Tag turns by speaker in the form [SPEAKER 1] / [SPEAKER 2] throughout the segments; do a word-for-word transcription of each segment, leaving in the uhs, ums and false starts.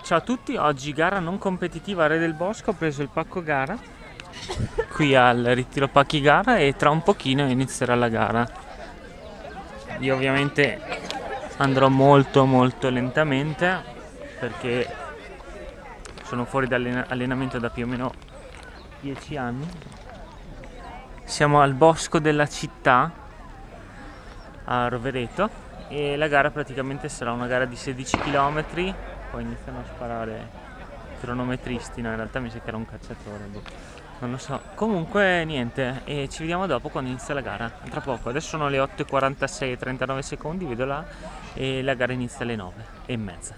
[SPEAKER 1] Ciao a tutti, oggi gara non competitiva a Re del Bosco, ho preso il pacco gara qui al ritiro pacchi gara e tra un pochino inizierà la gara. Io ovviamente andrò molto molto lentamente perché sono fuori dall'allenamento da più o meno dieci anni. Siamo al bosco della città a Rovereto e la gara praticamente sarà una gara di sedici chilometri. Poi iniziano a sparare cronometristi, no in realtà mi sa che era un cacciatore, boh. Non lo so, comunque niente, e ci vediamo dopo quando inizia la gara, tra poco. Adesso sono le otto e quarantasei e trentanove secondi, vedo là, e la gara inizia alle nove e mezza.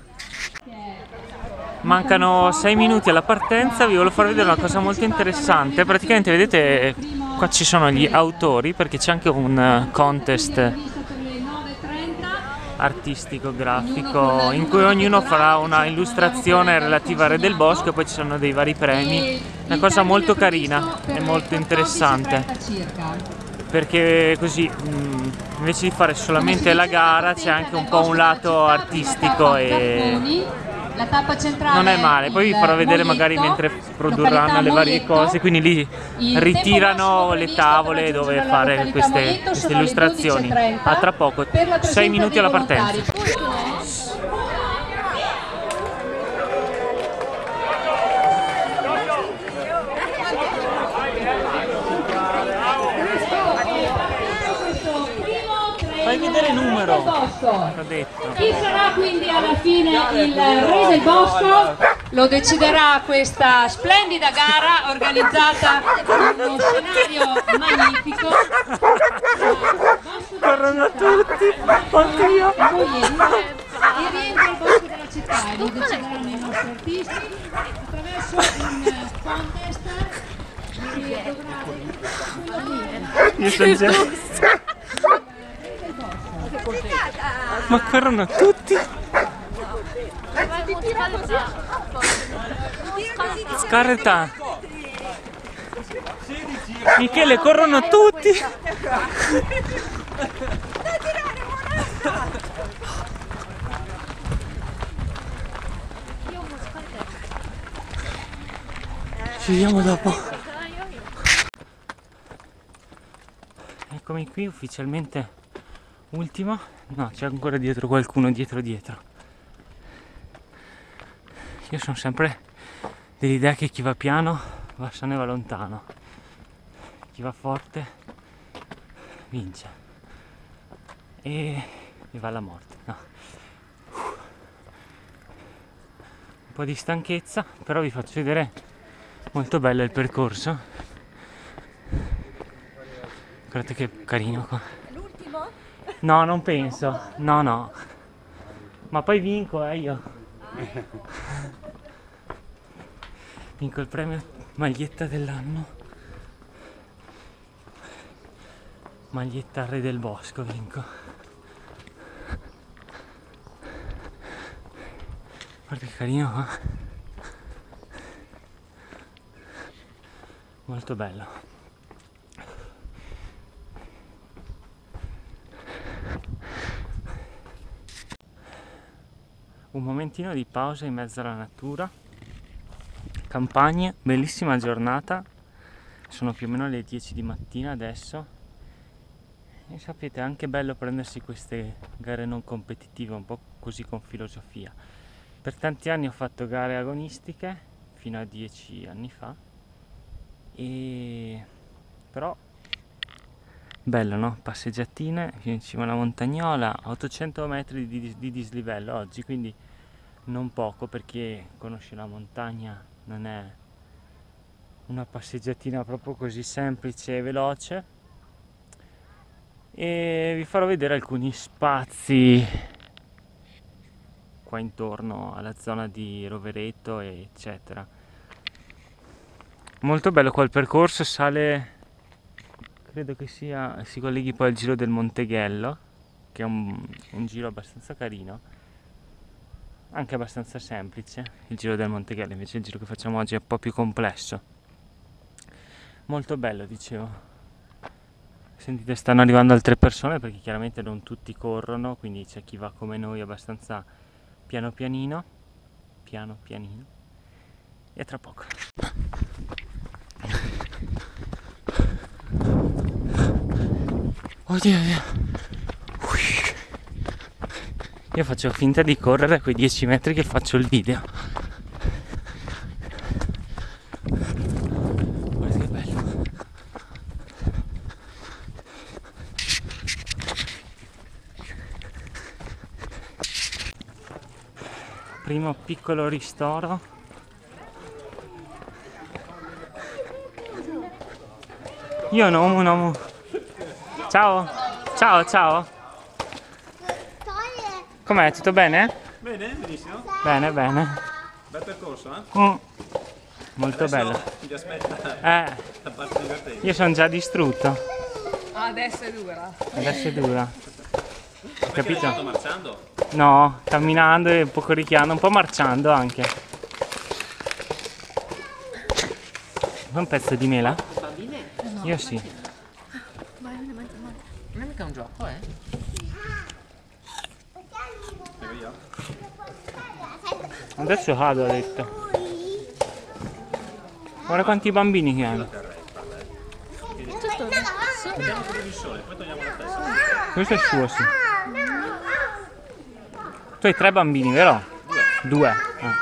[SPEAKER 1] Mancano sei minuti alla partenza, vi volevo far vedere una cosa molto interessante. Praticamente vedete qua ci sono gli autori, perché c'è anche un contest artistico, grafico, in cui ognuno farà una illustrazione relativa a Re del Bosco e poi ci sono dei vari premi. Una cosa molto carina e molto interessante, perché così mh, invece di fare solamente la gara c'è anche un po' un lato artistico e non è male. Poi vi farò vedere magari mentre produrranno le varie cose, quindi lì ritirano le tavole dove fare queste, queste illustrazioni. A tra poco, sei minuti alla partenza. Fai vedere il numero. L'ho detto.
[SPEAKER 2] Chi sarà quindi alla fine il Re del Bosco? Lo deciderà questa splendida gara organizzata in uno scenario magnifico.
[SPEAKER 1] Corrono tutti, oddio.
[SPEAKER 2] Il rientro al bosco della città, lo decideranno i nostri artisti attraverso un contest che dovrà...
[SPEAKER 1] Io sono già... Ma corrono tutti! Scarta! Michele, corrono tutti! Ci vediamo dopo. Eccomi qui ufficialmente. Ultimo? No, c'è ancora dietro qualcuno, dietro dietro. Io sono sempre dell'idea che chi va piano va sano e va lontano. Chi va forte vince. E, e va alla morte. No. Un po' di stanchezza, però vi faccio vedere molto bello il percorso. Guardate che carino qua. No, non penso. No, no. Ma poi vinco, eh, io. Vinco il premio maglietta dell'anno. Maglietta Re del Bosco, vinco. Guarda che carino qua. Molto bello. Un momentino di pausa in mezzo alla natura, campagne, bellissima giornata, sono più o meno le dieci di mattina adesso e sapete è anche bello prendersi queste gare non competitive un po' così con filosofia. Per tanti anni ho fatto gare agonistiche fino a dieci anni fa e però bello, no? Passeggiatine fino in cima alla montagnola, ottocento metri di, di dislivello oggi, quindi non poco, perché conosci la montagna, non è una passeggiatina proprio così semplice e veloce. E vi farò vedere alcuni spazi qua intorno alla zona di Rovereto eccetera. Molto bello qua il percorso, sale, credo che sia, si colleghi poi al giro del Monteghello, che è un, un giro abbastanza carino, anche abbastanza semplice il giro del Monteghello, invece il giro che facciamo oggi è un po' più complesso. Molto bello, dicevo. Sentite, stanno arrivando altre persone perché chiaramente non tutti corrono, quindi c'è chi va come noi abbastanza piano pianino, piano pianino. E a tra poco. Oddio, oddio. Io faccio finta di correre quei dieci metri che faccio il video. Guarda che bello. Primo piccolo ristoro. Io nomu nomu. Ciao, ciao, ciao. Com'è? Tutto bene?
[SPEAKER 3] Bene, benissimo.
[SPEAKER 1] Bene, bene.
[SPEAKER 3] Bel percorso, eh?
[SPEAKER 1] Mm. Molto
[SPEAKER 3] Adesso
[SPEAKER 1] bello.
[SPEAKER 3] ti aspetta
[SPEAKER 1] Eh,
[SPEAKER 3] la parte divertente.
[SPEAKER 1] io sono già distrutto.
[SPEAKER 4] Adesso è dura.
[SPEAKER 1] Adesso è dura. Capito?
[SPEAKER 3] Sto marciando?
[SPEAKER 1] No, camminando e un po' corricchiando, un po' marciando anche. Vuoi un pezzo di mela?
[SPEAKER 4] Bambine?
[SPEAKER 1] Io sì.
[SPEAKER 4] Non è mica un gioco, eh?
[SPEAKER 1] Adesso vado, ha detto. Guarda quanti bambini che hanno.
[SPEAKER 3] Vediamo un po' di sole, poi togliamo la testa.
[SPEAKER 1] Questo è il suo, sì. Tu hai tre bambini, vero? Due. Due. Ah.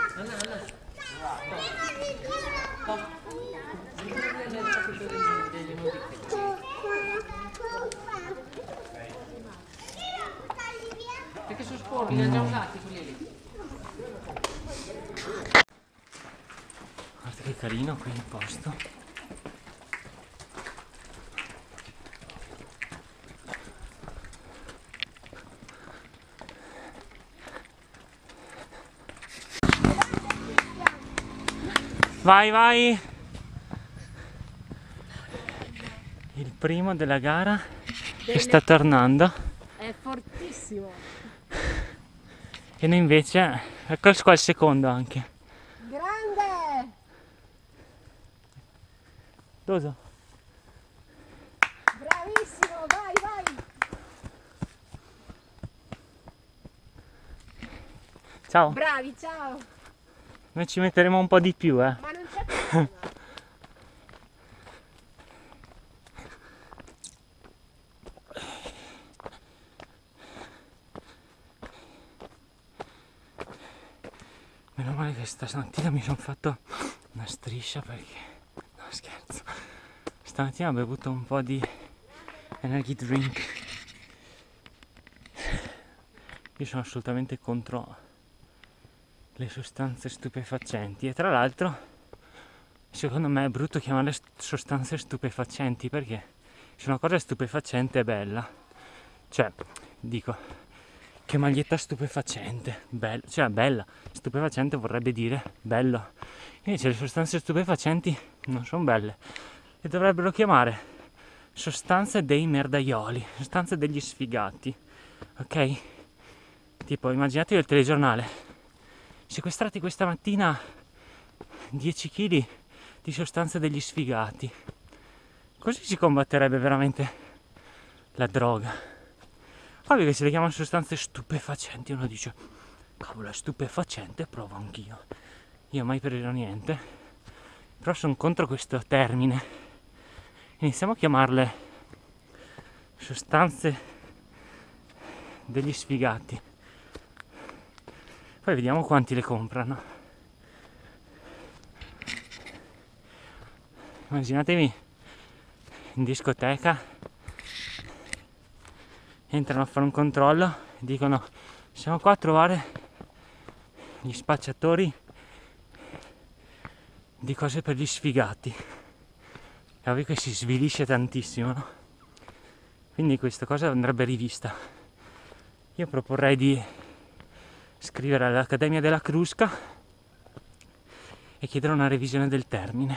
[SPEAKER 4] Perché sono sporchi, li hanno già usati quelli lì.
[SPEAKER 1] Guarda che carino qui il posto. Vai, vai! Il primo della gara che sta tornando.
[SPEAKER 4] È fortissimo.
[SPEAKER 1] E noi invece, ecco qua il secondo anche.
[SPEAKER 4] Grande!
[SPEAKER 1] Doso.
[SPEAKER 4] Bravissimo, vai, vai!
[SPEAKER 1] Ciao.
[SPEAKER 4] Bravi, ciao!
[SPEAKER 1] Noi ci metteremo un po' di più, eh.
[SPEAKER 4] Ma non c'è problema.
[SPEAKER 1] Meno male che stamattina mi sono fatto una striscia perché... No, scherzo. Stamattina ho bevuto un po' di energy drink. Io sono assolutamente contro le sostanze stupefacenti e tra l'altro secondo me è brutto chiamarle sostanze stupefacenti perché se una cosa è stupefacente è bella. Cioè, dico, che maglietta stupefacente, bella, cioè bella, stupefacente vorrebbe dire bello. Invece le sostanze stupefacenti non sono belle e dovrebbero chiamare sostanze dei merdaioli, sostanze degli sfigati, ok? Tipo, immaginatevi il telegiornale. Sequestrati questa mattina dieci chili di sostanze degli sfigati. Così si combatterebbe veramente la droga. Ovvio che se le chiamano sostanze stupefacenti uno dice cavolo è stupefacente, provo anch'io. Io mai preso niente, però sono contro questo termine. Iniziamo a chiamarle sostanze degli sfigati. Poi vediamo quanti le comprano. Immaginatevi in discoteca, entrano a fare un controllo e dicono siamo qua a trovare gli spacciatori di cose per gli sfigati. È ovvio che si svilisce tantissimo, no? Quindi questa cosa andrebbe rivista. Io proporrei di scrivere all'Accademia della Crusca e chiedere una revisione del termine.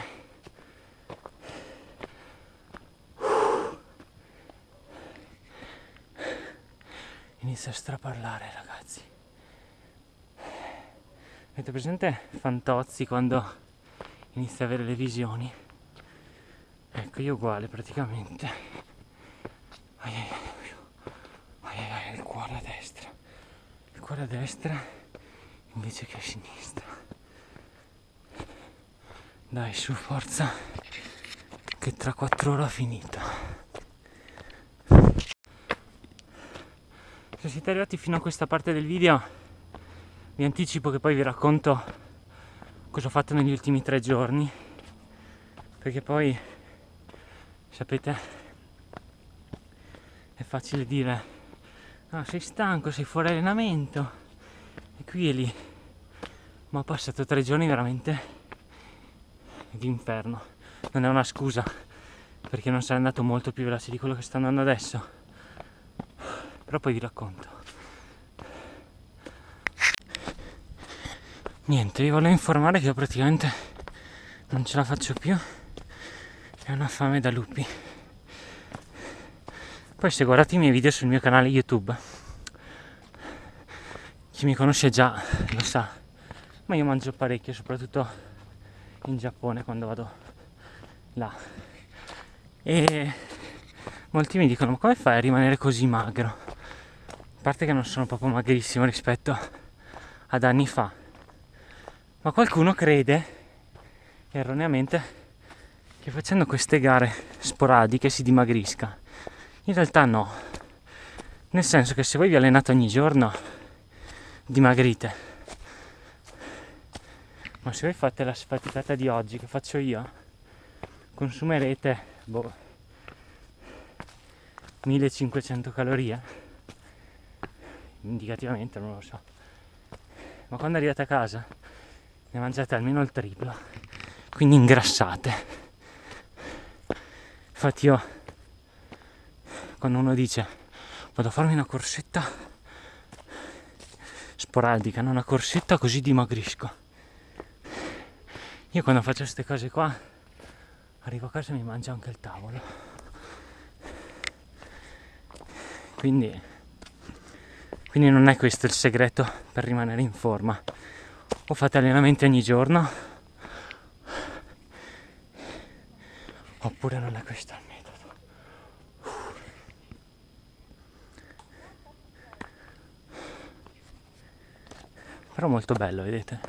[SPEAKER 1] Inizia a straparlare, ragazzi. Avete presente Fantozzi quando inizia a avere le visioni? Ecco, io uguale praticamente. Ai ai ai, ai, ai, il cuore a destra. Il cuore a destra invece che a sinistra. Dai, su, forza, che tra quattro ore ho finito. Se siete arrivati fino a questa parte del video, vi anticipo che poi vi racconto cosa ho fatto negli ultimi tre giorni, perché poi, sapete, è facile dire: ah, sei stanco, sei fuori allenamento, e qui e lì. Ma ho passato tre giorni veramente d'inferno. Non è una scusa, perché non sarei andato molto più veloce di quello che sto andando adesso, però poi vi racconto. Niente, vi volevo informare che io praticamente non ce la faccio più, è una fame da lupi. Poi se guardate i miei video sul mio canale YouTube, chi mi conosce già lo sa, ma io mangio parecchio, soprattutto in Giappone quando vado là, e molti mi dicono: ma come fai a rimanere così magro? A parte che non sono proprio magrissimo rispetto ad anni fa, ma qualcuno crede erroneamente che facendo queste gare sporadiche si dimagrisca. In realtà no, nel senso che se voi vi allenate ogni giorno dimagrite, ma se voi fate la sfaticata di oggi che faccio io, consumerete boh, millecinquecento calorie, indicativamente, non lo so, ma quando arrivate a casa ne mangiate almeno il triplo, quindi ingrassate. Infatti io, quando uno dice vado a farmi una corsetta sporadica, non una corsetta così dimagrisco, io quando faccio queste cose qua arrivo a casa e mi mangio anche il tavolo. Quindi, quindi non è questo il segreto per rimanere in forma. O fate allenamenti ogni giorno, oppure non è questo il metodo. Però molto bello, vedete?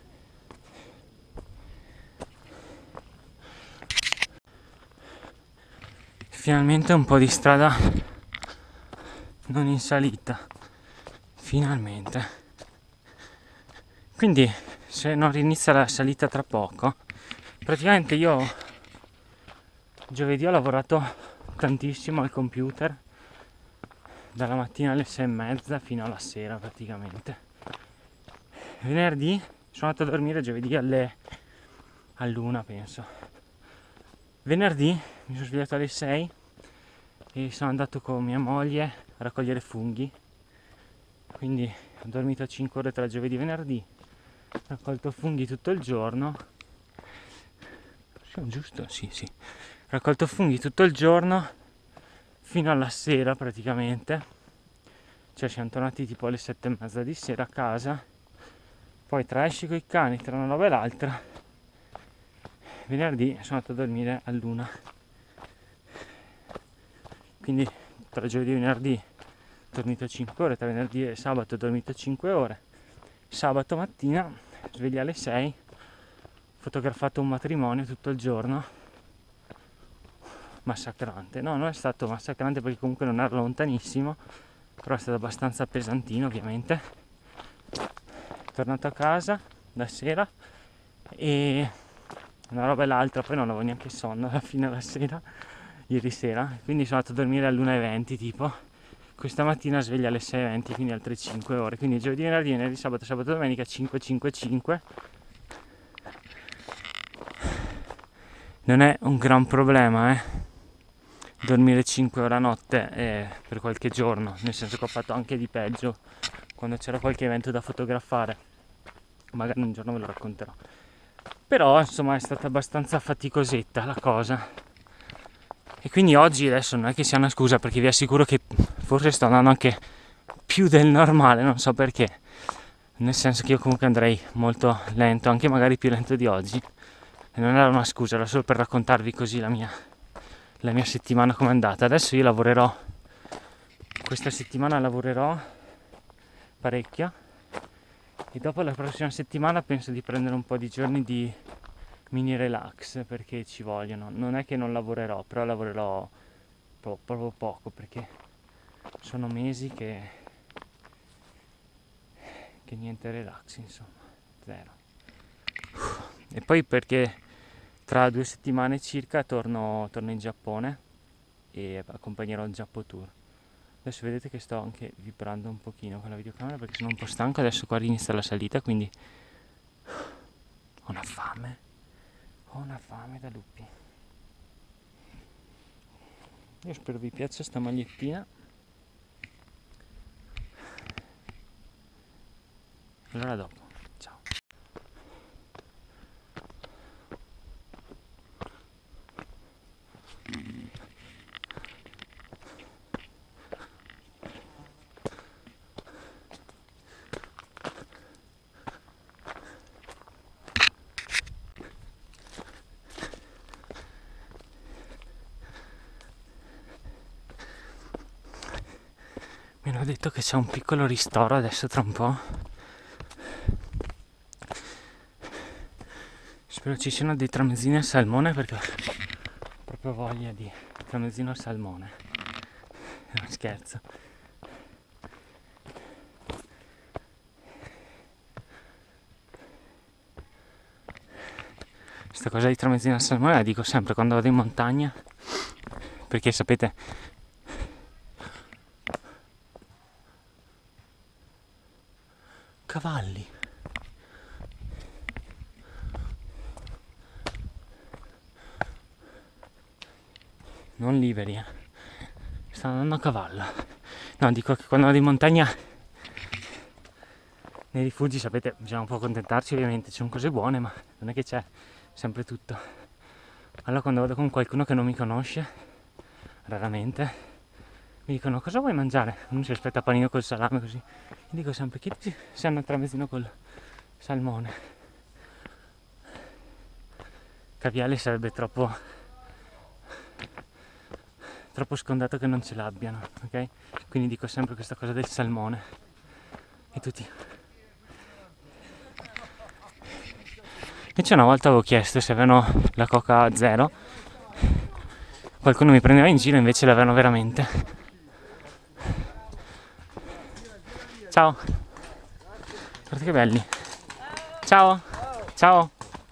[SPEAKER 1] Finalmente un po' di strada non in salita, finalmente. Quindi se non inizia la salita tra poco, praticamente io giovedì ho lavorato tantissimo al computer, dalla mattina alle sei e mezza fino alla sera praticamente. Venerdì sono andato a dormire, giovedì alle all'una penso. Venerdì mi sono svegliato alle sei e sono andato con mia moglie a raccogliere funghi, quindi ho dormito cinque ore tra giovedì e venerdì, ho raccolto funghi tutto il giorno. Sì, giusto? Sì, sì. Ho raccolto funghi tutto il giorno fino alla sera praticamente, cioè siamo tornati tipo alle sette e mezza di sera a casa. Poi tra esci coi cani, tra una roba e l'altra, venerdì sono andato a dormire all'una. Quindi tra giovedì e venerdì ho dormito cinque ore, tra venerdì e sabato ho dormito cinque ore. Sabato mattina, sveglia alle sei, ho fotografato un matrimonio tutto il giorno. Massacrante. No, non è stato massacrante perché comunque non era lontanissimo, però è stato abbastanza pesantino ovviamente. Tornato a casa la sera e una roba e l'altra, poi non avevo neanche sonno alla fine della sera, ieri sera, quindi sono andato a dormire all'una e venti tipo. Questa mattina sveglia alle sei e venti, quindi altre cinque ore, quindi giovedì, venerdì, venerdì, sabato, sabato, domenica, cinque, cinque, cinque. Non è un gran problema, eh, dormire cinque ore a notte eh, per qualche giorno, nel senso che ho fatto anche di peggio quando c'era qualche evento da fotografare, magari un giorno ve lo racconterò. Però insomma è stata abbastanza faticosetta la cosa, e quindi oggi adesso non è che sia una scusa, perché vi assicuro che forse sto andando anche più del normale, non so perché, nel senso che io comunque andrei molto lento, anche magari più lento di oggi, e non era una scusa, era solo per raccontarvi così la mia, la mia settimana com'è andata. Adesso io lavorerò, questa settimana lavorerò parecchio, e dopo la prossima settimana penso di prendere un po' di giorni di mini relax, perché ci vogliono. Non è che non lavorerò, però lavorerò pro- proprio poco, perché sono mesi che che niente relax, insomma, zero. E poi perché tra due settimane circa torno, torno in Giappone e accompagnerò il Giappo Tour. Adesso vedete che sto anche vibrando un pochino con la videocamera perché sono un po' stanco. Adesso qua inizia la salita, quindi ho una fame, ho una fame da lupi. Io spero vi piaccia sta magliettina. Allora dopo, ciao. Mi hanno detto che c'è un piccolo ristoro adesso tra un po'. Spero ci siano dei tramezzini al salmone perché ho proprio voglia di tramezzino al salmone. Non scherzo. Questa cosa di tramezzino al salmone la dico sempre quando vado in montagna, perché sapete, cavalli. Non liberi, eh. Stanno andando a cavallo. No, dico che quando vado in montagna, nei rifugi, sapete, bisogna un po' accontentarci, ovviamente, ci sono cose buone, ma non è che c'è sempre tutto. Allora quando vado con qualcuno che non mi conosce, raramente, mi dicono cosa vuoi mangiare? Uno si aspetta panino col salame così. Io dico sempre chiediti se hanno tramezzino col salmone. Caviale sarebbe troppo troppo scontato che non ce l'abbiano, ok? Quindi dico sempre questa cosa del salmone. E tutti. Invece una volta avevo chiesto se avevano la Coca zero. Qualcuno mi prendeva in giro, invece l'avevano veramente. Ciao. Guardate che belli. Ciao. Ciao.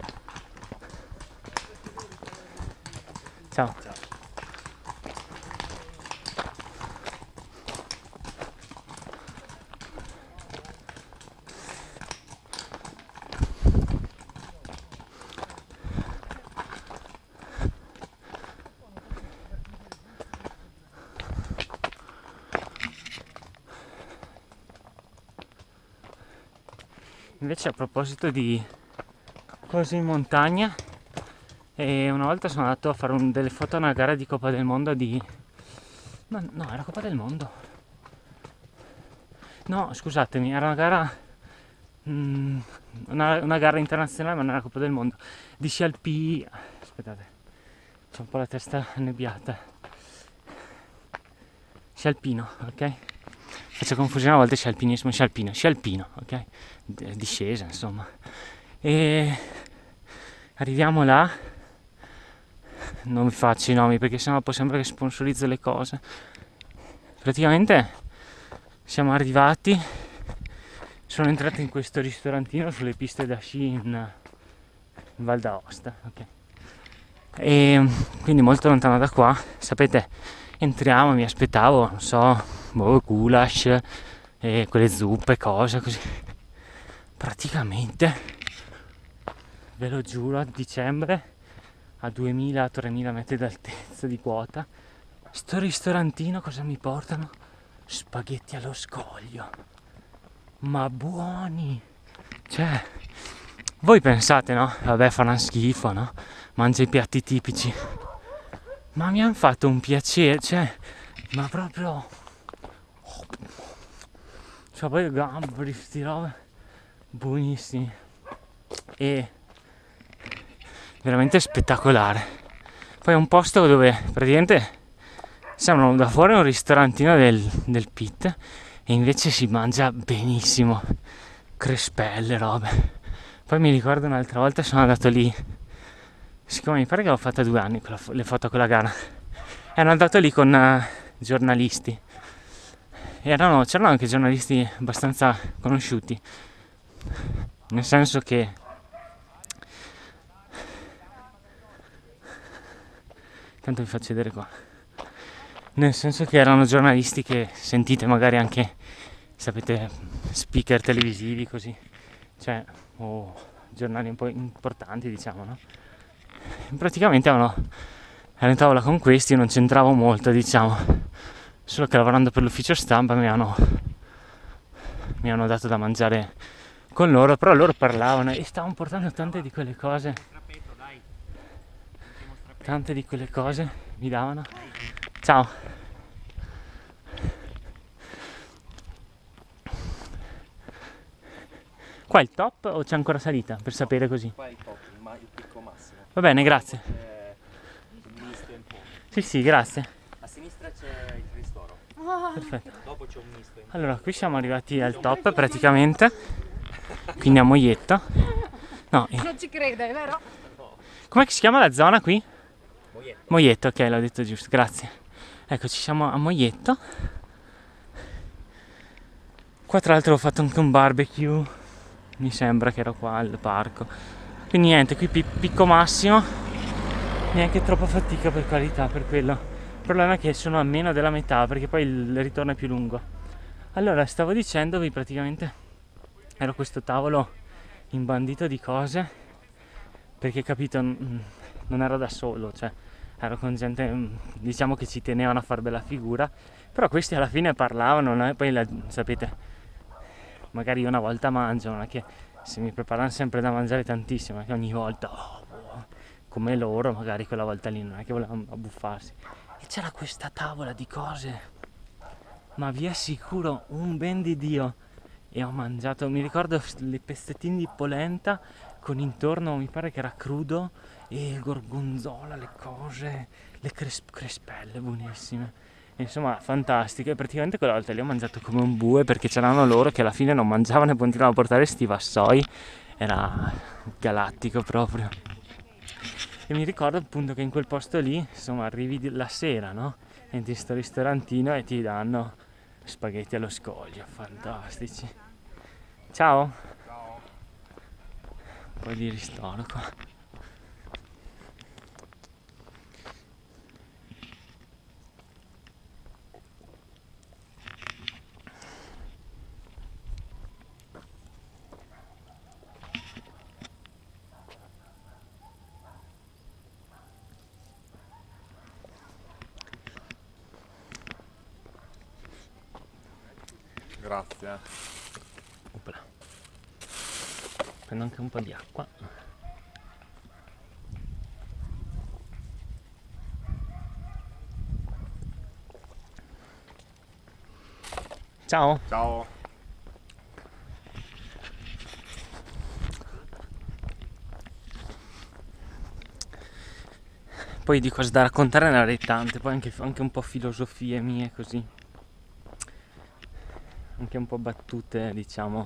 [SPEAKER 1] Ciao. Invece a proposito di cose in montagna, e una volta sono andato a fare un, delle foto a una gara di Coppa del Mondo di... No, no, era Coppa del Mondo. No, scusatemi, era una gara... Mm, una, una gara internazionale, ma non era Coppa del Mondo. Di sci alpini... Aspettate, c'ho un po' la testa annebbiata. Sci alpino, ok? Faccio confusione a volte sci alpinismo e sci alpino. Sci alpino, ok? D- discesa, insomma. E... arriviamo là. Non vi faccio i nomi perché sennò poi sembra che sponsorizzo le cose. Praticamente siamo arrivati, sono entrato in questo ristorantino sulle piste da sci in, in Val d'Aosta, ok? E quindi molto lontano da qua, sapete, entriamo, mi aspettavo, non so, boh, goulash e quelle zuppe, cose così. Praticamente, ve lo giuro, a dicembre a duemila tremila metri d'altezza di quota, sto ristorantino cosa mi portano? Spaghetti allo scoglio, ma buoni, cioè voi pensate, no? Vabbè, fanno schifo, no? Mangia i piatti tipici, ma mi hanno fatto un piacere, cioè, ma proprio, cioè poi gamberi, sti robe buonissimi e veramente spettacolare. Poi è un posto dove praticamente sembra da fuori un ristorantino del, del pit e invece si mangia benissimo, crespelle, robe. Poi mi ricordo un'altra volta sono andato lì siccome mi pare che l'ho fatta due anni quella, le foto a quella gara, ero andato lì con uh, giornalisti, erano, c'erano anche giornalisti abbastanza conosciuti, nel senso che tanto vi faccio vedere qua, nel senso che erano giornalisti che sentite magari anche, sapete, speaker televisivi così, cioè o giornali un po' importanti, diciamo, no? Praticamente avevano, ero in tavola con questi, non c'entravo molto, diciamo, solo che lavorando per l'ufficio stampa mi hanno mi hanno dato da mangiare con loro, però loro parlavano e stavano portando tante di quelle cose, tante di quelle cose mi davano. Ciao. Qua è il top o c'è ancora salita per sapere così?
[SPEAKER 3] Qua è il top, ma il picco massimo.
[SPEAKER 1] Va bene, grazie.
[SPEAKER 3] C'è il misto in fondo.
[SPEAKER 1] Sì, sì, grazie.
[SPEAKER 3] A sinistra c'è il ristoro.
[SPEAKER 1] Perfetto.
[SPEAKER 3] Dopo c'è un misto in
[SPEAKER 1] Allora, qui siamo arrivati al top praticamente, quindi a Moietto. No, eh,
[SPEAKER 4] Non ci crede, è vero?
[SPEAKER 1] com'è che si chiama la zona qui?
[SPEAKER 3] Moietto.
[SPEAKER 1] Moietto, ok, l'ho detto giusto, grazie. Ecco, ci siamo a Moietto. Qua tra l'altro ho fatto anche un barbecue, mi sembra che ero qua al parco. Quindi niente, qui pi- picco massimo, neanche troppa fatica per qualità, per quello. Il problema è che sono a meno della metà, perché poi il ritorno è più lungo. Allora, stavo dicendovi, praticamente ero questo tavolo imbandito di cose, perché capito, non ero da solo, cioè ero con gente, diciamo, che ci tenevano a far bella figura, però questi alla fine parlavano, no? E poi la, sapete, magari io una volta mangio, non è che se mi preparano sempre da mangiare tantissimo, è che ogni volta, oh, oh, come loro, magari quella volta lì non è che volevano abbuffarsi. E c'era questa tavola di cose, ma vi assicuro, un ben di Dio. E ho mangiato, mi ricordo le pezzettini di polenta con intorno, mi pare che era crudo, e il gorgonzola, le cose, le cres- crespelle buonissime. E insomma, fantastiche. Praticamente quella volta lì ho mangiato come un bue, perché c'erano loro che alla fine non mangiavano e continuavano a portare sti vassoi. Era galattico proprio. E mi ricordo appunto che in quel posto lì, insomma, arrivi la sera, no? Entri in sto ristorantino e ti danno spaghetti allo scoglio, fantastici. Ciao.
[SPEAKER 3] Ciao.
[SPEAKER 1] Un po' di ristoro qua.
[SPEAKER 3] Grazie.
[SPEAKER 1] Opla. Prendo anche un po' di acqua. Ciao.
[SPEAKER 3] Ciao.
[SPEAKER 1] Poi di cose da raccontare ne avrei tante, poi anche, anche un po' filosofie mie così. Anche un po' battute, diciamo.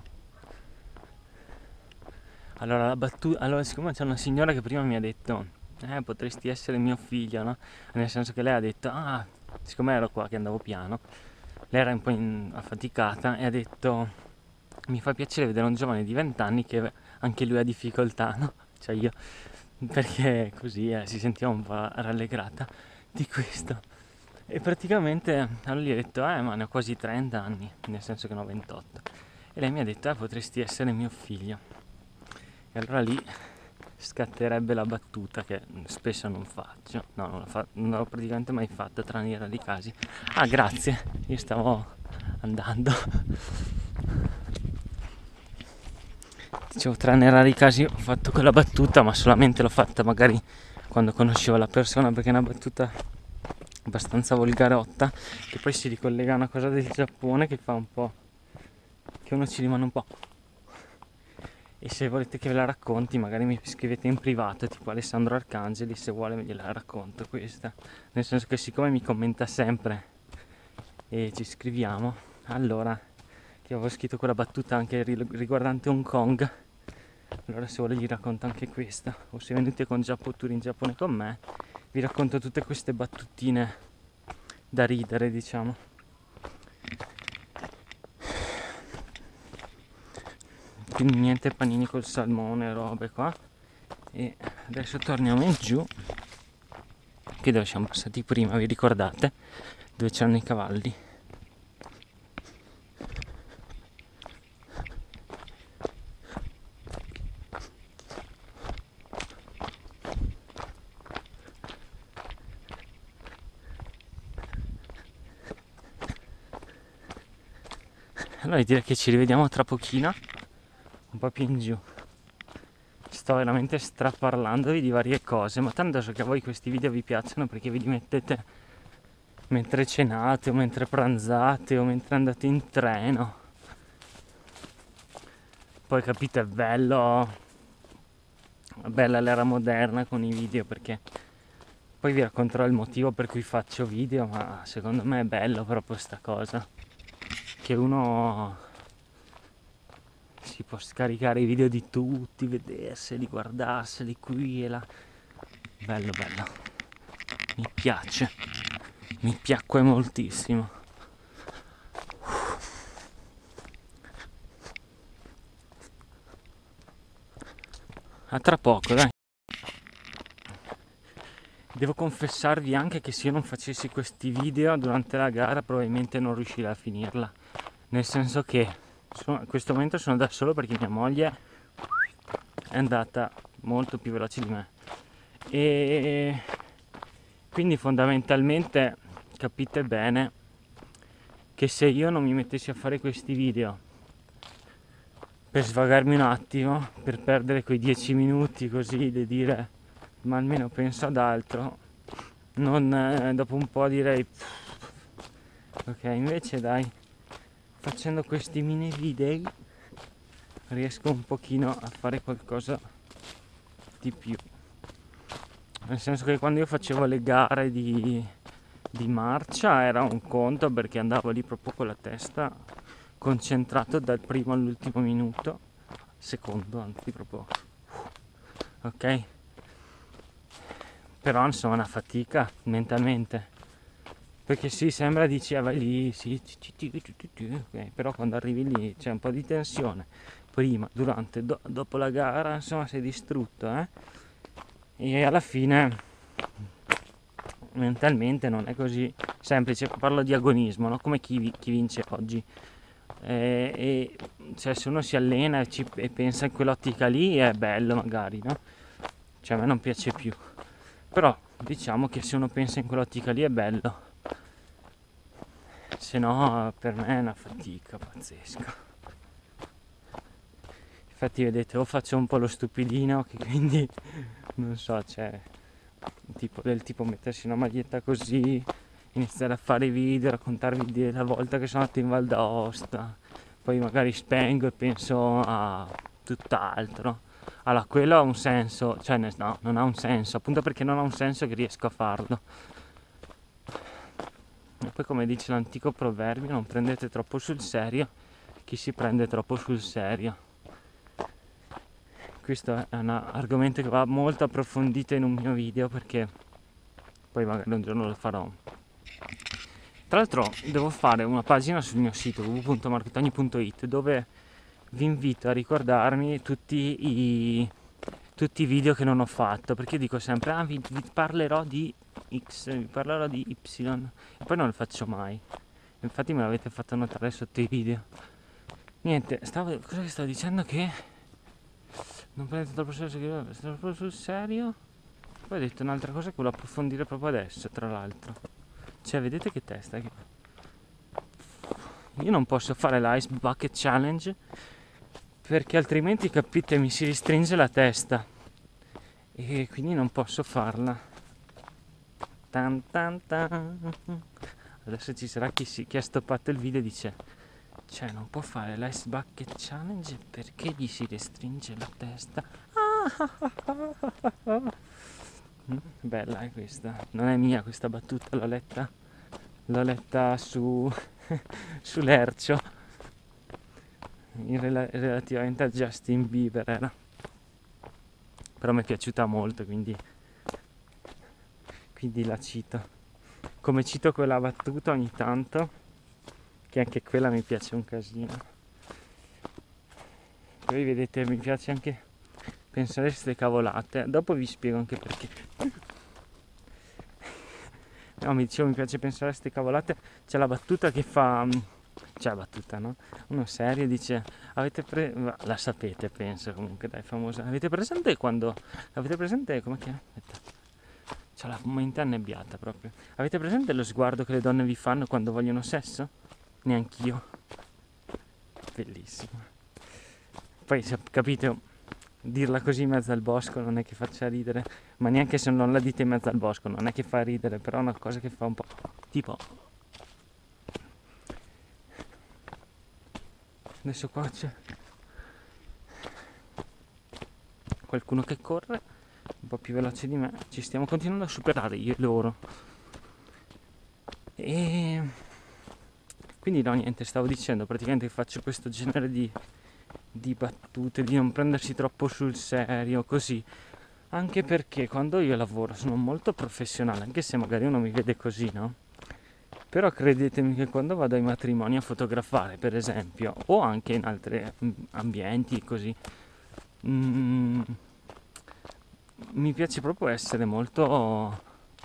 [SPEAKER 1] Allora, la battuta, allora, siccome c'è una signora che prima mi ha detto eh, potresti essere mio figlio, no? Nel senso che lei ha detto, ah, siccome ero qua che andavo piano, lei era un po' in, affaticata e ha detto, mi fa piacere vedere un giovane di venti anni che anche lui ha difficoltà, no? Cioè io, perché così eh, si sentiva un po' rallegrata di questo. E praticamente allora gli ho detto, eh ma ne ho quasi trenta anni, nel senso che ne ho ventotto. E lei mi ha detto, eh potresti essere mio figlio. E allora lì scatterebbe la battuta che spesso non faccio, no, non, fa- non l'ho praticamente mai fatta, tranne in rari casi. Ah, grazie, io stavo andando. Dicevo, tranne in rari casi ho fatto quella battuta, ma solamente l'ho fatta magari quando conoscevo la persona, perché è una battuta abbastanza volgarotta, che poi si ricollega a una cosa del Giappone che fa un po', che uno ci rimane un po'. E se volete che ve la racconti, magari mi scrivete in privato, tipo Alessandro Arcangeli, se vuole gliela racconto questa. Nel senso che siccome mi commenta sempre e ci scriviamo, allora, che avevo scritto quella battuta anche riguardante Hong Kong, Allora se vuole gli racconto anche questa, o se venite con Giappo Tour in Giappone con me, vi racconto tutte queste battutine da ridere, diciamo. Quindi niente panini col salmone, robe qua. E adesso torniamo in giù, che dove siamo passati prima, vi ricordate? Dove c'erano i cavalli. Allora direi che ci rivediamo tra pochino, un po' più in giù. Sto veramente straparlandovi di varie cose, ma tanto so che a voi questi video vi piacciono perché vi li mettete mentre cenate o mentre pranzate o mentre andate in treno. Poi capite, è bello, è bella l'era moderna con i video, perché poi vi racconterò il motivo per cui faccio video, ma secondo me è bello proprio sta cosa, che uno si può scaricare i video di tutti, vederseli, guardarseli qui e là. Bello, bello. Mi piace. Mi piacque moltissimo. A tra poco, dai. Devo confessarvi anche che se io non facessi questi video durante la gara probabilmente non riuscirei a finirla. Nel senso che sono, in questo momento sono da solo perché mia moglie è andata molto più veloce di me. E quindi fondamentalmente capite bene che se io non mi mettessi a fare questi video per svagarmi un attimo, per perdere quei dieci minuti così di dire ma almeno penso ad altro, non eh, dopo un po' direi pff, ok, invece dai, facendo questi mini video riesco un pochino a fare qualcosa di più, nel senso che quando io facevo le gare di, di marcia era un conto, perché andavo lì proprio con la testa concentrato dal primo all'ultimo minuto, secondo anzi proprio, ok? Però insomma una fatica mentalmente, perché sì, sembra dici ah, vai lì, sì, okay, però quando arrivi lì c'è un po' di tensione, prima, durante, do, dopo la gara, insomma sei distrutto, eh? E alla fine mentalmente non è così semplice, parlo di agonismo, no? Come chi, chi vince oggi. E, e cioè, se uno si allena e, ci, e pensa in quell'ottica lì è bello magari, no? Cioè a me non piace più, però diciamo che se uno pensa in quell'ottica lì è bello, se no per me è una fatica pazzesca. Infatti vedete, o faccio un po' lo stupidino, che quindi non so, cioè tipo del tipo mettersi una maglietta così, iniziare a fare video, raccontarvi della volta che sono andato in Val d'Aosta, poi magari spengo e penso a tutt'altro. Allora quello ha un senso, cioè no, non ha un senso, appunto perché non ha un senso che riesco a farlo. E poi, come dice l'antico proverbio, non prendete troppo sul serio chi si prende troppo sul serio. Questo è un argomento che va molto approfondito in un mio video, perché poi magari un giorno lo farò. Tra l'altro devo fare una pagina sul mio sito w w w punto marcotogni punto i t dove vi invito a ricordarmi tutti i, tutti i video che non ho fatto, perché dico sempre ah vi, vi parlerò di X, vi parlerò di Y e poi non lo faccio mai. Infatti me l'avete fatto notare sotto i video. Niente, stavo, cosa che stavo dicendo, che non prendete troppo sul serio, troppo sul serio. Poi ho detto un'altra cosa che volevo approfondire proprio adesso, tra l'altro. Cioè vedete che testa che... Io non posso fare l'Ice Bucket Challenge perché altrimenti, capite, mi si restringe la testa e quindi non posso farla. Tan tan tan. Adesso ci sarà chi, si, chi ha stoppato il video e dice cioè non può fare l'Ice Bucket Challenge perché gli si restringe la testa. Bella è questa, non è mia questa battuta, l'ho letta, l'ho letta su sull'Ercio in rela- relativamente a Justin Bieber era. però mi è piaciuta molto, quindi, quindi la cito. Come cito quella battuta ogni tanto, che anche quella mi piace un casino. Poi vedete, mi piace anche pensare a queste cavolate, dopo vi spiego anche perché. No, mi dicevo, mi piace pensare a queste cavolate. C'è la battuta che fa, c'è la battuta, no? Una serie dice, avete pre... la sapete, penso, comunque, dai, famosa. Avete presente quando, avete presente, come che, aspetta, c'ho la mente annebbiata proprio. Avete presente lo sguardo che le donne vi fanno quando vogliono sesso? Neanch'io. Bellissimo. Poi, se capite, dirla così in mezzo al bosco non è che faccia ridere, ma neanche se non la dite in mezzo al bosco non è che fa ridere, però è una cosa che fa un po' tipo. Adesso qua c'è qualcuno che corre un po' più veloce di me, ci stiamo continuando a superare io e loro. E quindi no, niente, stavo dicendo praticamente che faccio questo genere di di battute, di non prendersi troppo sul serio, così, anche perché quando io lavoro sono molto professionale, anche se magari uno mi vede così, no? Però credetemi che quando vado ai matrimoni a fotografare, per esempio, o anche in altri ambienti così, mm, mi piace proprio essere molto,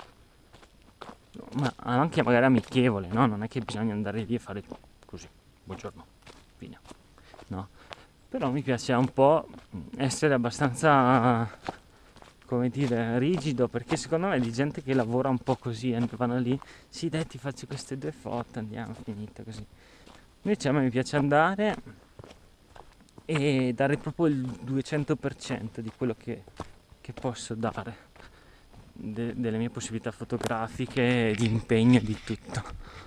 [SPEAKER 1] ma anche magari amichevole, no? Non è che bisogna andare lì e fare così, buongiorno, fine, no? Però mi piace un po' essere abbastanza, come dire, rigido, perché secondo me è di gente che lavora un po' così e vanno lì, sì dai ti faccio queste due foto, andiamo, finita così. Invece a me mi piace andare e dare proprio il duecento per cento di quello che, che posso dare, de- delle mie possibilità fotografiche, di impegno e di tutto.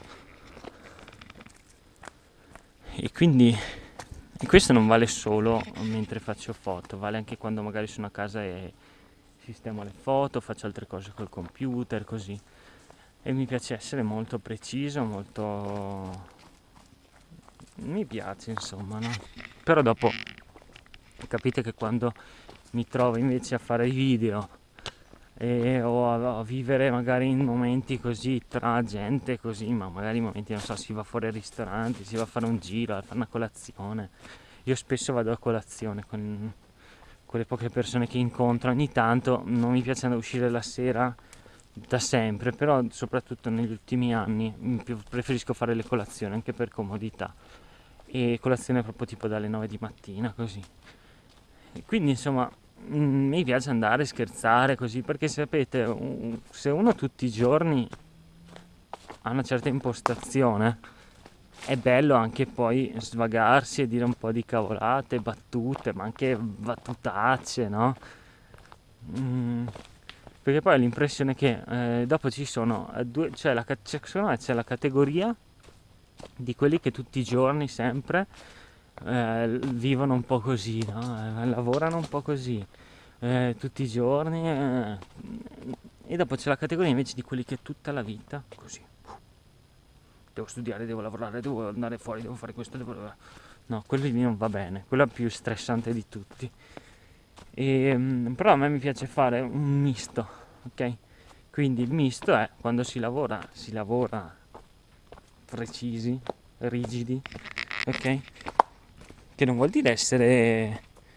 [SPEAKER 1] E quindi... E questo non vale solo mentre faccio foto, vale anche quando magari sono a casa e sistemo le foto, faccio altre cose col computer, così. E mi piace essere molto preciso, molto... mi piace insomma, no? Però dopo capite che quando mi trovo invece a fare i video e, o a, a vivere magari in momenti così tra gente così, ma magari in momenti, non so, si va fuori al ristorante, si va a fare un giro, a fare una colazione. Io spesso vado a colazione con quelle poche persone che incontro ogni tanto, non mi piace andare a uscire la sera da sempre, però soprattutto negli ultimi anni preferisco fare le colazioni anche per comodità, e colazione proprio tipo dalle nove di mattina così. E quindi insomma mi piace andare a scherzare così, perché sapete, se uno tutti i giorni ha una certa impostazione è bello anche poi svagarsi e dire un po' di cavolate, battute, ma anche battutacce, no? Mm, perché poi ho l'impressione che eh, dopo ci sono due, cioè la, secondo me c'è la categoria di quelli che tutti i giorni sempre eh, vivono un po' così, no? Eh, lavorano un po' così eh, tutti i giorni eh, e dopo c'è la categoria invece di quelli che tutta la vita così, devo studiare, devo lavorare, devo andare fuori, devo fare questo, devo... no, quello lì non va bene, quello è il più stressante di tutti. E, però a me mi piace fare un misto, ok? Quindi il misto è quando si lavora, si lavora precisi, rigidi, ok? Che non vuol dire essere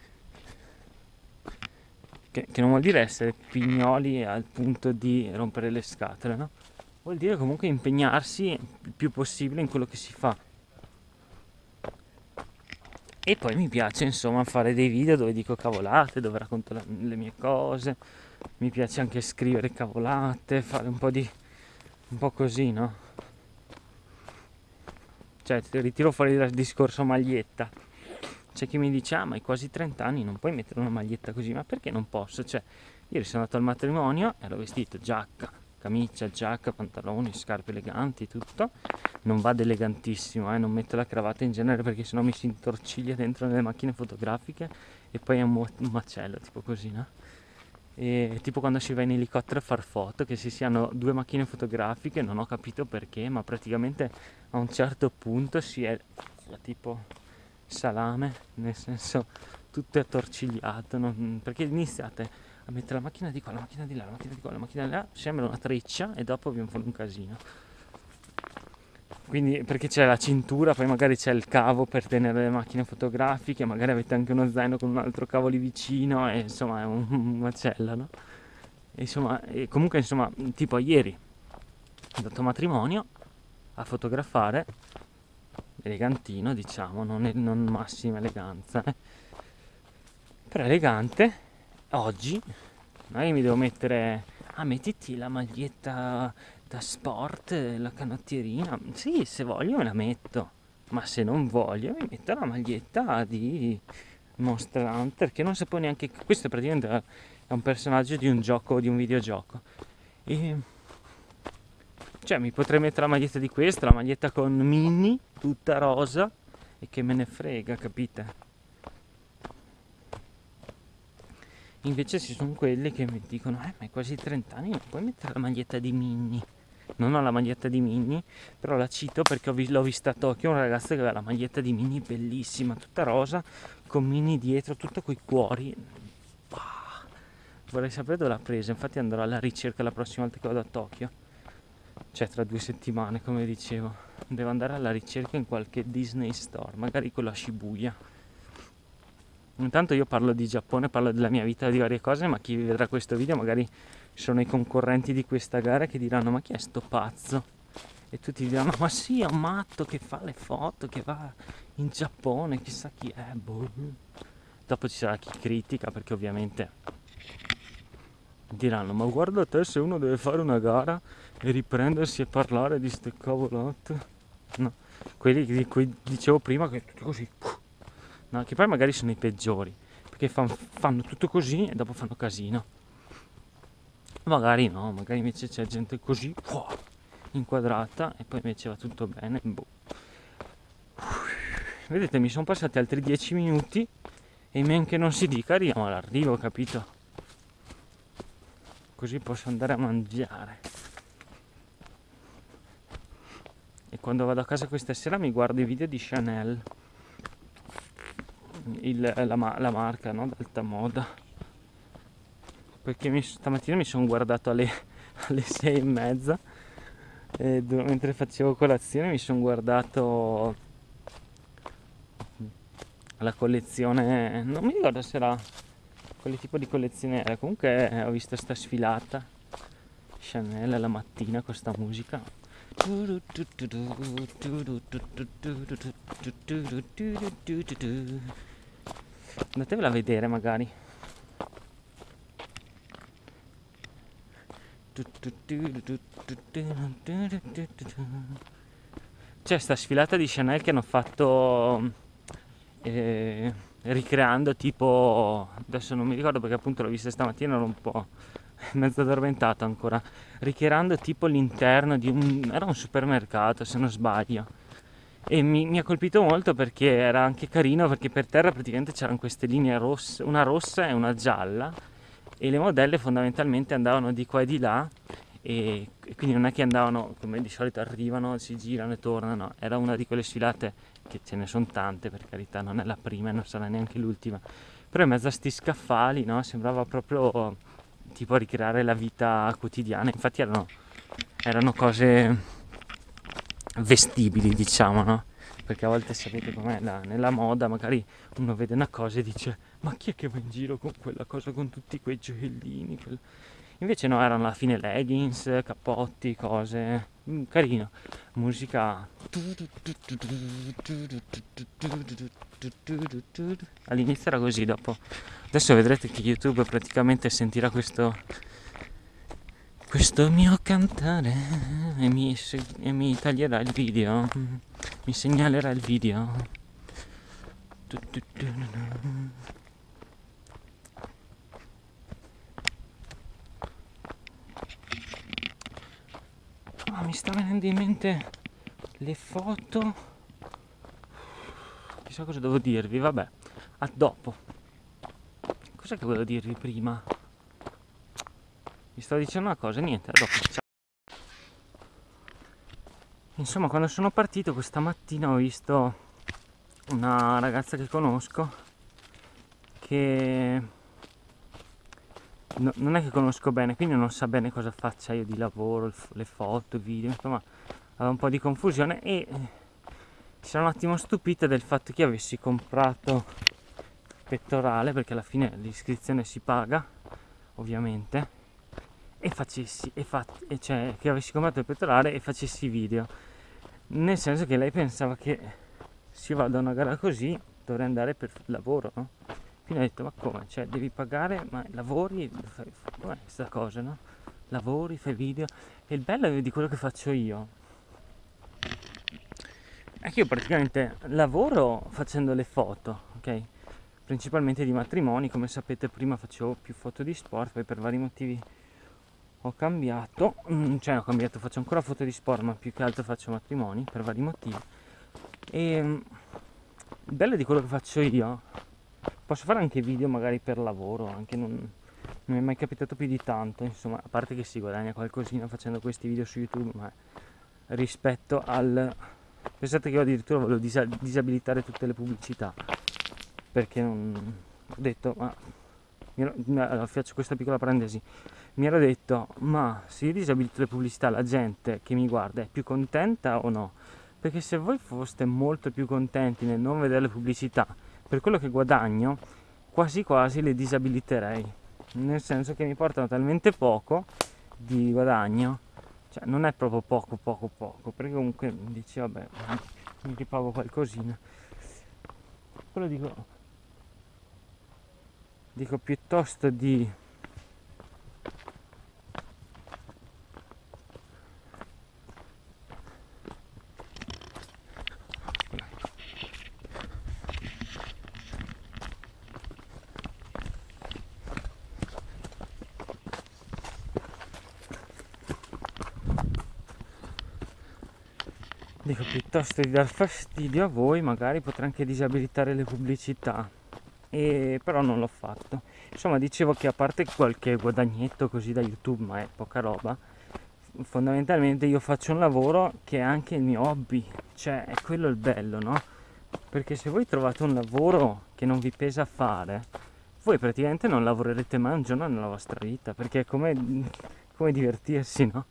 [SPEAKER 1] che, che non vuol dire essere pignoli al punto di rompere le scatole, no? Vuol dire comunque impegnarsi il più possibile in quello che si fa. E poi mi piace insomma fare dei video dove dico cavolate, dove racconto le, le mie cose. Mi piace anche scrivere cavolate, fare un po' di... un po' così, no? Cioè, ritiro fuori dal discorso maglietta. C'è chi mi dice, ah ma hai quasi trenta anni, non puoi mettere una maglietta così. Ma perché non posso? Cioè, ieri sono andato al matrimonio, ero vestito giacca, camicia, giacca, pantaloni, scarpe eleganti, tutto. Non vado elegantissimo, eh? Non metto la cravatta in genere perché sennò mi si intorciglia dentro nelle macchine fotografiche e poi è un, mo- un macello, tipo così, no? E tipo quando si va in elicottero a far foto, che si siano due macchine fotografiche, non ho capito perché, ma praticamente a un certo punto si è tipo salame, nel senso tutto attorcigliato, non- perché iniziate a mettere la macchina di qua, la macchina di là, la macchina di qua, la macchina di là, sembra una treccia e dopo viene fuori un casino. Quindi perché c'è la cintura, poi magari c'è il cavo per tenere le macchine fotografiche, magari avete anche uno zaino con un altro cavo lì vicino e insomma è un, un macello, no? E insomma, e comunque insomma, tipo ieri ho dato matrimonio a fotografare, elegantino diciamo, non, è, non massima eleganza, eh. Però elegante. Oggi non è che mi devo mettere, ah mettiti la maglietta da sport, la canottierina, sì se voglio me la metto, ma se non voglio mi metto la maglietta di Monster Hunter, che non sapevo neanche, questo è praticamente è un personaggio di un gioco, di un videogioco, e cioè mi potrei mettere la maglietta di questo, la maglietta con Minnie tutta rosa, e che me ne frega, capite? Invece ci sono quelli che mi dicono, eh ma hai quasi trenta anni, non puoi mettere la maglietta di Minnie. Non ho la maglietta di Minnie, però la cito perché ho vi- l'ho vista a Tokyo, un ragazzo che aveva la maglietta di Minnie bellissima, tutta rosa, con Minnie dietro, tutto coi cuori. Bah, vorrei sapere dove l'ha presa, infatti andrò alla ricerca la prossima volta che vado a Tokyo. Cioè tra due settimane, come dicevo. Devo andare alla ricerca in qualche Disney Store, magari quello a Shibuya. Intanto io parlo di Giappone, parlo della mia vita, di varie cose, ma chi vedrà questo video magari sono i concorrenti di questa gara che diranno ma chi è sto pazzo? E tutti diranno ma sì, è un matto che fa le foto, che va in Giappone, chissà chi è, boh. Dopo ci sarà chi critica perché ovviamente diranno ma guarda te se uno deve fare una gara e riprendersi e parlare di ste cavolotte. No, quelli di cui dicevo prima che tutti così... No, che poi magari sono i peggiori, perché fan, fanno tutto così e dopo fanno casino. Magari no, magari invece c'è gente così, wow, inquadrata, e poi invece va tutto bene. Boh. Vedete, mi sono passati altri dieci minuti e men che non si dica arriviamo all'arrivo, capito? Così posso andare a mangiare. E quando vado a casa questa sera mi guardo i video di Chanel. Il, la, la marca, no? D'alta moda, perché mi, stamattina mi sono guardato alle, alle sei e mezza e mentre facevo colazione mi sono guardato la collezione, non mi ricordo se era quale tipo di collezione era, comunque ho visto sta sfilata Chanel la mattina con sta musica. Andatevela a vedere magari. C'è sta sfilata di Chanel che hanno fatto eh, ricreando tipo, adesso non mi ricordo perché appunto l'ho vista stamattina, ero un po' mezzo addormentato ancora, ricreando tipo l'interno di un, era un supermercato se non sbaglio. E mi, mi ha colpito molto perché era anche carino, perché per terra praticamente c'erano queste linee rosse, una rossa e una gialla, e le modelle fondamentalmente andavano di qua e di là, e, e quindi non è che andavano come di solito arrivano, si girano e tornano. Era una di quelle sfilate, che ce ne sono tante per carità, non è la prima e non sarà neanche l'ultima, però in mezzo a sti scaffali, no? Sembrava proprio tipo ricreare la vita quotidiana. Infatti erano, erano cose vestibili, diciamo, no? Perché a volte sapete com'è la, nella moda, magari uno vede una cosa e dice ma chi è che va in giro con quella cosa, con tutti quei gioiellini, quel... invece no, erano alla fine leggings, cappotti, cose, mm, carino, musica all'inizio era così, dopo adesso vedrete che YouTube praticamente sentirà questo questo mio cantare e mi, e mi taglierà il video, mi segnalerà il video. Oh, mi sta venendo in mente le foto, chissà cosa devo dirvi, vabbè, a dopo. Cos'è che volevo dirvi prima? Vi stavo dicendo una cosa, niente, a dopo, ciao. Insomma, quando sono partito questa mattina ho visto una ragazza che conosco che no, non è che conosco bene, quindi non sa bene cosa faccia io di lavoro, il f- le foto, i video, insomma aveva un po' di confusione e si era un attimo stupita del fatto che io avessi comprato pettorale, perché alla fine l'iscrizione si paga ovviamente, e facessi e fa, e cioè che avessi comprato il pettorale e facessi video, nel senso che lei pensava che se io vado a una gara così dovrei andare per lavoro, no? Quindi ho detto ma come? Cioè devi pagare, ma lavori, fai, com'è questa cosa, no? Lavori, fai video, e il bello di quello che faccio io è che io praticamente lavoro facendo le foto, ok? Principalmente di matrimoni, come sapete prima facevo più foto di sport, poi per vari motivi ho cambiato, cioè ho cambiato, faccio ancora foto di sport ma più che altro faccio matrimoni per vari motivi. E il bello di quello che faccio io, posso fare anche video magari per lavoro, anche non, non mi è mai capitato più di tanto, insomma, a parte che si guadagna qualcosina facendo questi video su YouTube, ma rispetto al... Pensate che io addirittura volevo disa- disabilitare tutte le pubblicità, perché non... ho detto, ma... Ero... allora, faccio questa piccola parentesi. Mi ero detto, ma se io disabilito le pubblicità, la gente che mi guarda è più contenta o no? Perché se voi foste molto più contenti nel non vedere le pubblicità, per quello che guadagno, quasi quasi le disabiliterei. Nel senso che mi portano talmente poco di guadagno, cioè non è proprio poco poco poco, perché comunque dici vabbè, mi ripago qualcosina. Quello dico, dico piuttosto di Dico, piuttosto di dar fastidio a voi, magari potrei anche disabilitare le pubblicità, e però non l'ho fatto. Insomma, dicevo che a parte qualche guadagnetto così da YouTube, ma è poca roba, fondamentalmente io faccio un lavoro che è anche il mio hobby, cioè è quello il bello, no? Perché se voi trovate un lavoro che non vi pesa fare, voi praticamente non lavorerete mai un giorno nella vostra vita, perché è come, come divertirsi, no?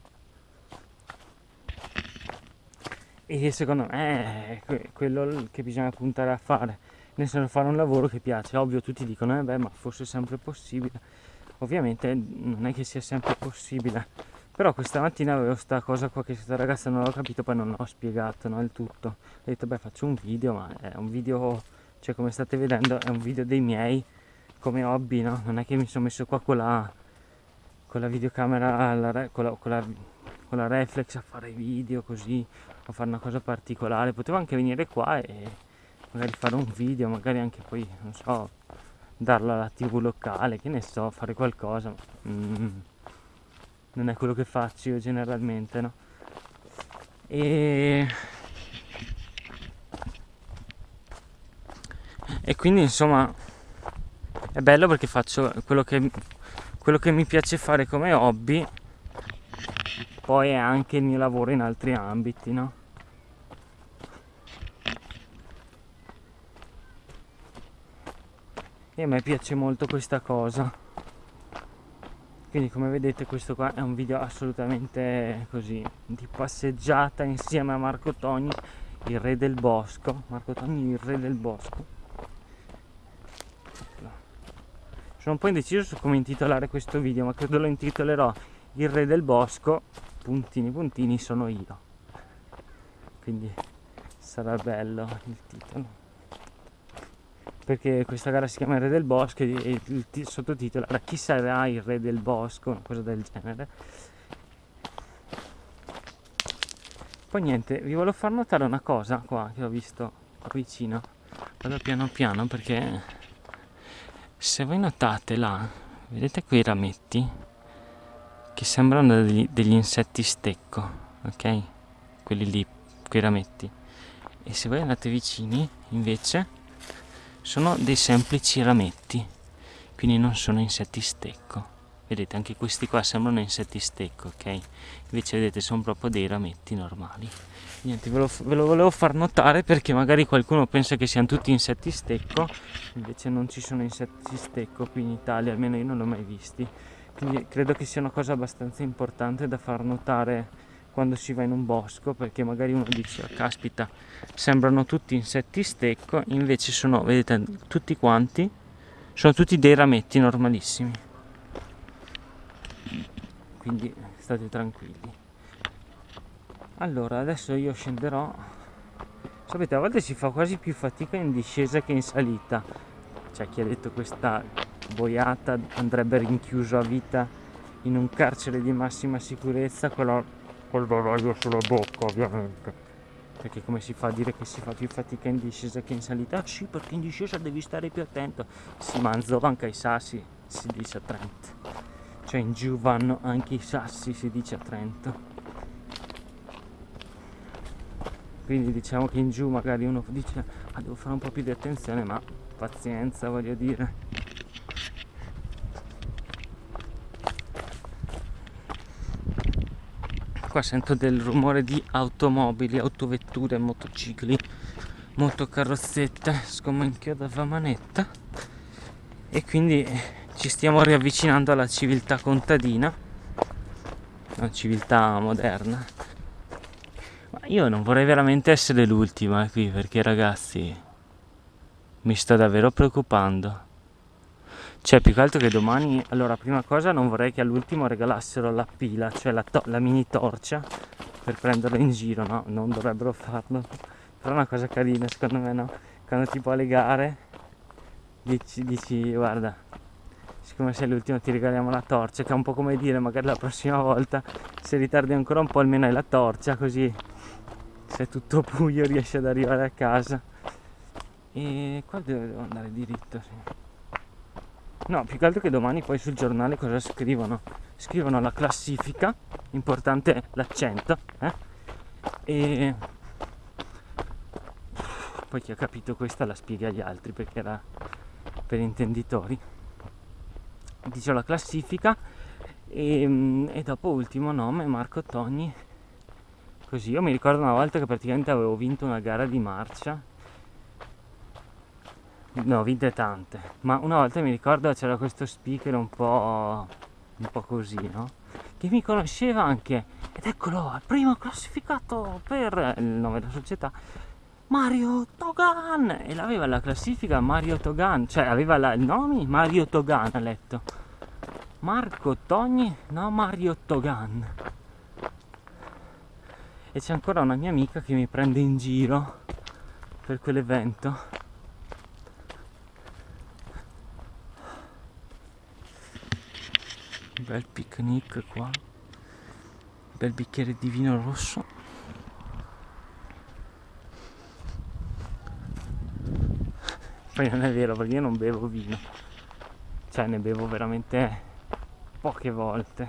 [SPEAKER 1] E secondo me è quello che bisogna puntare a fare, nel senso fare un lavoro che piace. Ovvio tutti dicono eh beh, ma fosse sempre possibile, ovviamente non è che sia sempre possibile, però questa mattina avevo sta cosa qua che questa ragazza non l'ho capito, poi non ho spiegato, no, il tutto. Ho detto beh, faccio un video, ma è un video, cioè come state vedendo è un video dei miei come hobby, no? Non è che mi sono messo qua con la, con la videocamera alla, con, la, con, la, con la reflex a fare video così, a fare una cosa particolare. Potevo anche venire qua e magari fare un video, magari anche poi, non so, darlo alla tivù locale, che ne so, fare qualcosa. Mm, non è quello che faccio io generalmente, no? E... e quindi insomma è bello perché faccio quello che, quello che mi piace fare come hobby, poi è anche il mio lavoro in altri ambiti, no? E a me piace molto questa cosa, quindi come vedete questo qua è un video assolutamente così di passeggiata insieme a Marco Togni, il re del bosco. Marco Togni, il re del bosco. Sono un po' indeciso su come intitolare questo video, ma credo lo intitolerò il re del bosco, puntini puntini sono io, quindi sarà bello il titolo, perché questa gara si chiama il re del bosco e il, il, il sottotitolo era chi sarà il re del bosco, una cosa del genere. Poi niente, vi volevo far notare una cosa qua che ho visto qua vicino, vado piano piano perché se voi notate là, vedete quei rametti che sembrano degli, degli insetti stecco, ok? Quelli lì, quei rametti. E se voi andate vicini, invece, sono dei semplici rametti, quindi non sono insetti stecco. Vedete, anche questi qua sembrano insetti stecco, ok? Invece vedete, sono proprio dei rametti normali. Niente, ve lo, ve lo volevo far notare perché magari qualcuno pensa che siano tutti insetti stecco, invece non ci sono insetti stecco qui in Italia, almeno io non l'ho mai visti. Quindi credo che sia una cosa abbastanza importante da far notare quando si va in un bosco, perché magari uno dice, oh, caspita, sembrano tutti insetti stecco, invece sono, vedete, tutti quanti, sono tutti dei rametti normalissimi. Quindi state tranquilli. Allora adesso io scenderò. Sapete, a volte si fa quasi più fatica in discesa che in salita. C'è chi ha detto questa boiata andrebbe rinchiuso a vita in un carcere di massima sicurezza, quello col bavaglio sulla bocca ovviamente, perché come si fa a dire che si fa più fatica in discesa che in salita? Ah sì, perché in discesa devi stare più attento. Si mangiava anche i sassi, si dice a Trento. Cioè in giù vanno anche i sassi, si dice a Trento. Quindi diciamo che in giù magari uno dice, ah, devo fare un po' più di attenzione, ma pazienza, voglio dire. Qua sento del rumore di automobili, autovetture, motocicli, motocarrozzette, scommenchio da manetta. E quindi ci stiamo riavvicinando alla civiltà contadina, una civiltà moderna. Ma io non vorrei veramente essere l'ultima qui, perché ragazzi mi sto davvero preoccupando. Cioè, più che altro che domani, allora, prima cosa non vorrei che all'ultimo regalassero la pila, cioè la, to- la mini torcia per prenderlo in giro, no? Non dovrebbero farlo, però è una cosa carina secondo me, no? Quando tipo alle gare dici, dici guarda, siccome sei l'ultimo ti regaliamo la torcia, che è un po' come dire magari la prossima volta se ritardi ancora un po' almeno hai la torcia, così se è tutto buio riesci ad arrivare a casa. E qua devo andare diritto, sì. No, più che altro che domani poi sul giornale cosa scrivono? Scrivono la classifica, importante l'accento, eh? E poi chi ha capito questa la spiega agli altri perché era per intenditori. Dice la classifica e, e dopo ultimo nome Marco Togni. Così io mi ricordo una volta che praticamente avevo vinto una gara di marcia. No, vinte tante, ma una volta mi ricordo c'era questo speaker un po' un po' così, no? Che mi conosceva anche, ed eccolo, il primo classificato per il nome della società, Mario Togan, e l'aveva la classifica Mario Togan, cioè aveva la, il nome Mario Togan, ha letto Marco Togni, no, Mario Togan. E c'è ancora una mia amica che mi prende in giro per quell'evento. Bel picnic qua, bel bicchiere di vino rosso. Poi non è vero perché io non bevo vino, cioè ne bevo veramente poche volte.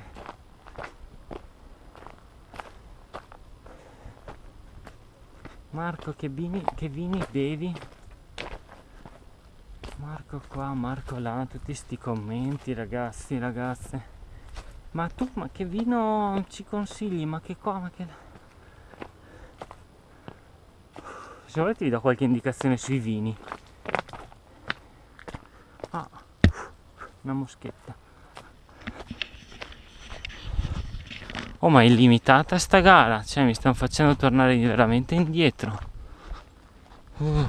[SPEAKER 1] Marco, che vini, che vini bevi? Marco qua, Marco là, tutti sti commenti, ragazzi, ragazze. Ma tu, ma che vino ci consigli? Ma che qua, ma che... Se volete vi do qualche indicazione sui vini. Ah, una moschetta. Oh, ma è illimitata sta gara, cioè mi stanno facendo tornare veramente indietro. Uh.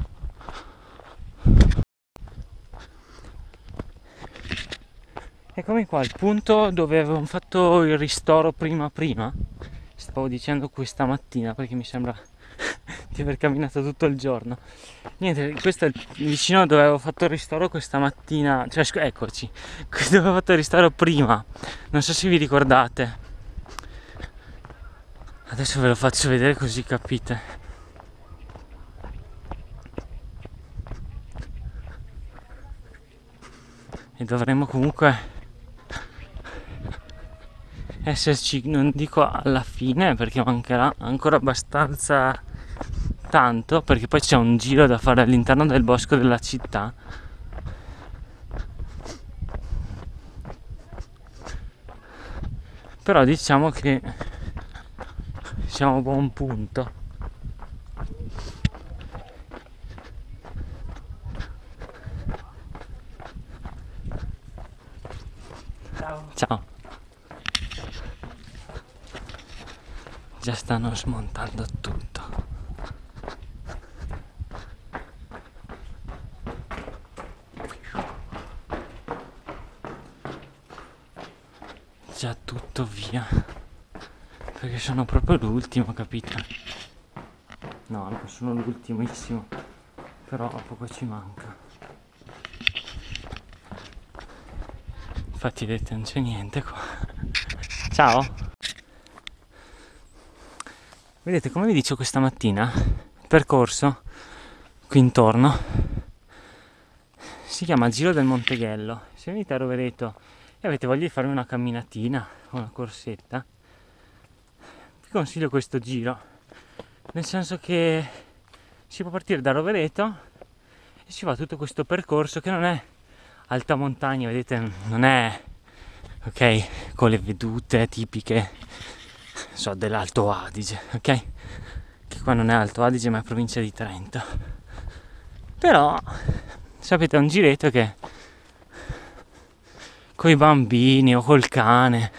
[SPEAKER 1] Eccomi qua al punto dove avevo fatto il ristoro prima prima. Stavo dicendo questa mattina perché mi sembra di aver camminato tutto il giorno. Niente, questo è il vicino dove avevo fatto il ristoro questa mattina. Cioè, eccoci, dove avevo fatto il ristoro prima. Non so se vi ricordate. Adesso ve lo faccio vedere così capite. E dovremmo comunque esserci, non dico alla fine perché mancherà ancora abbastanza tanto, perché poi c'è un giro da fare all'interno del bosco della città. però diciamo che siamo a buon punto.
[SPEAKER 3] Ciao.
[SPEAKER 1] Ciao. Già stanno smontando tutto. Già tutto via, perché sono proprio l'ultimo, capito? No, non sono l'ultimissimo, però poco ci manca. Infatti vedete, non c'è niente qua. Ciao. Vedete, come vi dicevo questa mattina, il percorso qui intorno si chiama Giro del Monteghello. Se venite a Rovereto e avete voglia di farmi una camminatina o una corsetta, vi consiglio questo giro, nel senso che si può partire da Rovereto e si fa tutto questo percorso che non è alta montagna, vedete, non è ok con le vedute tipiche so dell'Alto Adige, ok, che qua non è Alto Adige ma è provincia di Trento, però sapete, è un giretto che coi bambini o col cane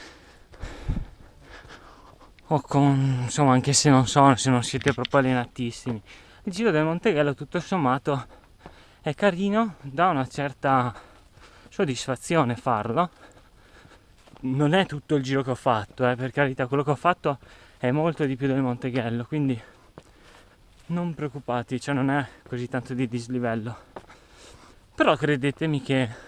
[SPEAKER 1] o con, insomma, anche se non so, se non siete proprio allenatissimi, il Giro del Monteghello tutto sommato è carino, dà una certa soddisfazione farlo. Non è tutto il giro che ho fatto, eh, per carità, quello che ho fatto è molto di più del Monteghello, quindi non preoccupati, cioè non è così tanto di dislivello, però credetemi che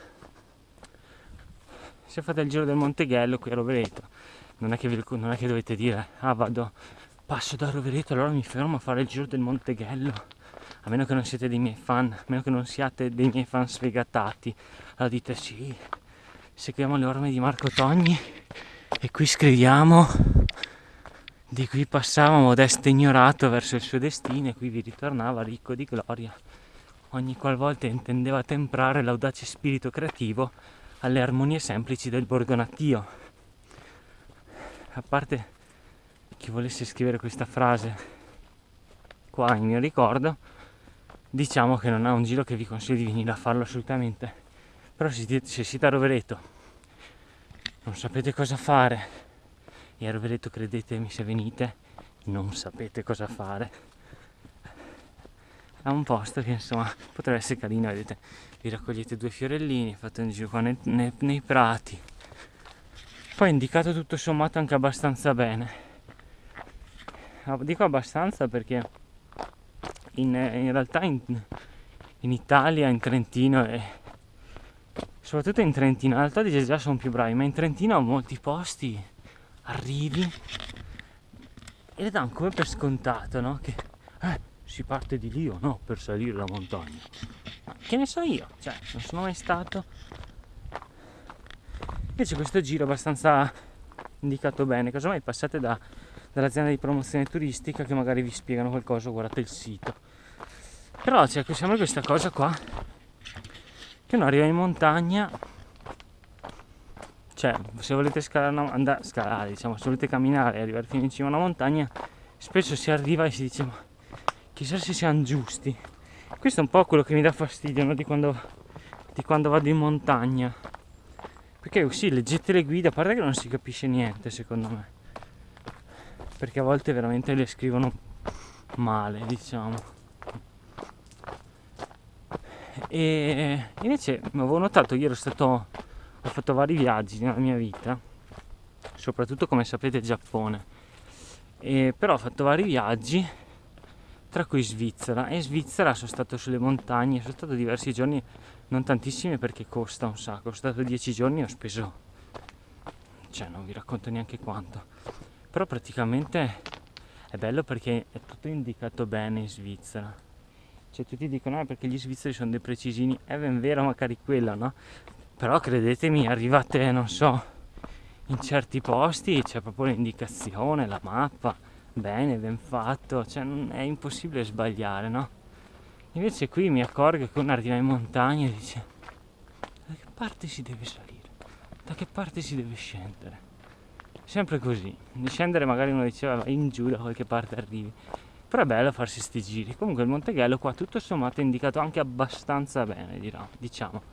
[SPEAKER 1] se fate il Giro del Monteghello qui a Rovereto, non è che, vi, non è che dovete dire ah vado, passo da Rovereto allora mi fermo a fare il Giro del Monteghello, a meno che non siete dei miei fan, a meno che non siate dei miei fan sfegatati, allora dite sì, seguiamo le orme di Marco Togni e qui scriviamo di cui passava modesto ignorato verso il suo destino e qui vi ritornava ricco di gloria ogni qualvolta intendeva temprare l'audace spirito creativo alle armonie semplici del borgo natio. A parte chi volesse scrivere questa frase qua in mio ricordo, diciamo che non è un giro che vi consiglio di venire a farlo assolutamente, però se siete, se siete a Rovereto non sapete cosa fare, e a Rovereto credetemi, se venite non sapete cosa fare, è un posto che insomma potrebbe essere carino, vedete, vi raccogliete due fiorellini, fate un giro qua nei, nei, nei prati, poi è indicato tutto sommato anche abbastanza bene. Dico abbastanza perché in, in realtà in, in Italia, in Trentino e soprattutto in Trentino, in realtà già sono più bravi, ma in Trentino a molti posti arrivi e danno come per scontato, no? Che eh, si parte di lì o no per salire la montagna. Ma che ne so io, cioè non sono mai stato. Invece questo giro è abbastanza indicato bene, casomai passate da, dall'azienda di promozione turistica che magari vi spiegano qualcosa, guardate il sito. Però c'è cioè, sempre questa cosa qua, che uno arriva in montagna, cioè se volete scalare, una, andare, scalare diciamo, se volete camminare e arrivare fino in cima a una montagna, spesso si arriva e si dice ma chissà se siamo giusti. Questo è un po' quello che mi dà fastidio, no? di, quando, di quando vado in montagna, perché sì, leggete le guide, a parte che non si capisce niente secondo me, perché a volte veramente le scrivono male, diciamo. E invece avevo notato, io ero stato, ho fatto vari viaggi nella mia vita, soprattutto come sapete Giappone, e però ho fatto vari viaggi, tra cui Svizzera, e in Svizzera sono stato sulle montagne, sono stato diversi giorni, non tantissimi perché costa un sacco, sono stato dieci giorni e ho speso, cioè non vi racconto neanche quanto, però praticamente è bello perché è tutto indicato bene in Svizzera. Cioè tutti dicono ah, perché gli svizzeri sono dei precisini, è ben vero magari quello, no? Però credetemi, arrivate, non so, in certi posti c'è proprio l'indicazione, la mappa, bene, ben fatto, cioè non è impossibile sbagliare, no? Invece qui mi accorgo che uno arriva in montagna e dice da che parte si deve salire? Da che parte si deve scendere? sempre così, di scendere magari uno diceva vai in giù da qualche parte arrivi, però è bello farsi sti giri. Comunque il Monteghello qua tutto sommato è indicato anche abbastanza bene, dirà, diciamo.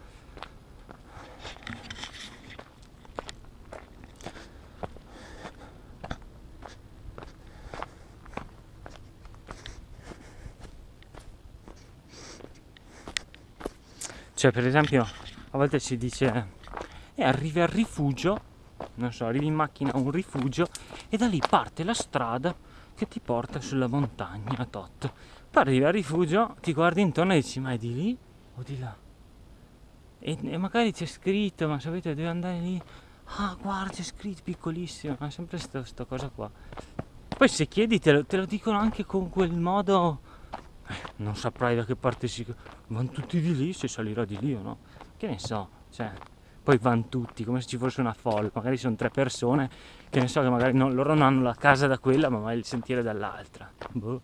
[SPEAKER 1] Cioè per esempio a volte si dice e arrivi al rifugio, non so, arrivi in macchina a un rifugio e da lì parte la strada che ti porta sulla montagna tot. Poi arrivi al rifugio, ti guardi intorno e dici ma è di lì o di là? E, e magari c'è scritto, ma sapete devi andare lì, ah guarda c'è scritto piccolissimo, ma sempre questa cosa qua. Poi se chiedi te lo, te lo dicono anche con quel modo, eh, non saprai da che parte si... vanno tutti di lì, se salirà di lì o no, che ne so, cioè... Poi vanno tutti, come se ci fosse una folla, magari sono tre persone, che ne so, che magari non, loro non hanno la casa da quella, ma magari il sentiero dall'altra. Boh.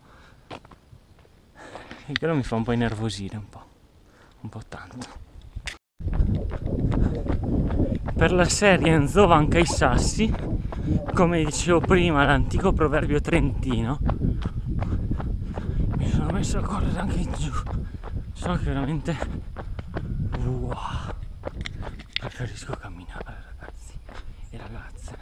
[SPEAKER 1] E quello mi fa un po' innervosire, un po', un po' tanto. Per la serie Enzo vanca i sassi, come dicevo prima, l'antico proverbio trentino, mi sono messo a correre anche in giù, so che veramente... wow. Preferisco camminare, ragazzi e ragazze.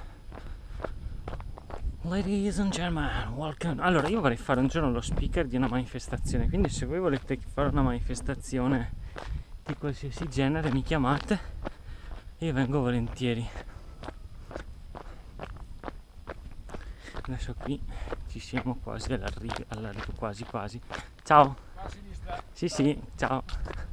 [SPEAKER 1] Ladies and gentlemen, welcome. Allora, io vorrei fare un giorno lo speaker di una manifestazione, quindi se voi volete fare una manifestazione di qualsiasi genere mi chiamate, io vengo volentieri. Adesso qui ci siamo quasi all'arrivo, all'arrivo quasi quasi. Ciao.
[SPEAKER 5] A sinistra.
[SPEAKER 1] Sì, sì, ciao.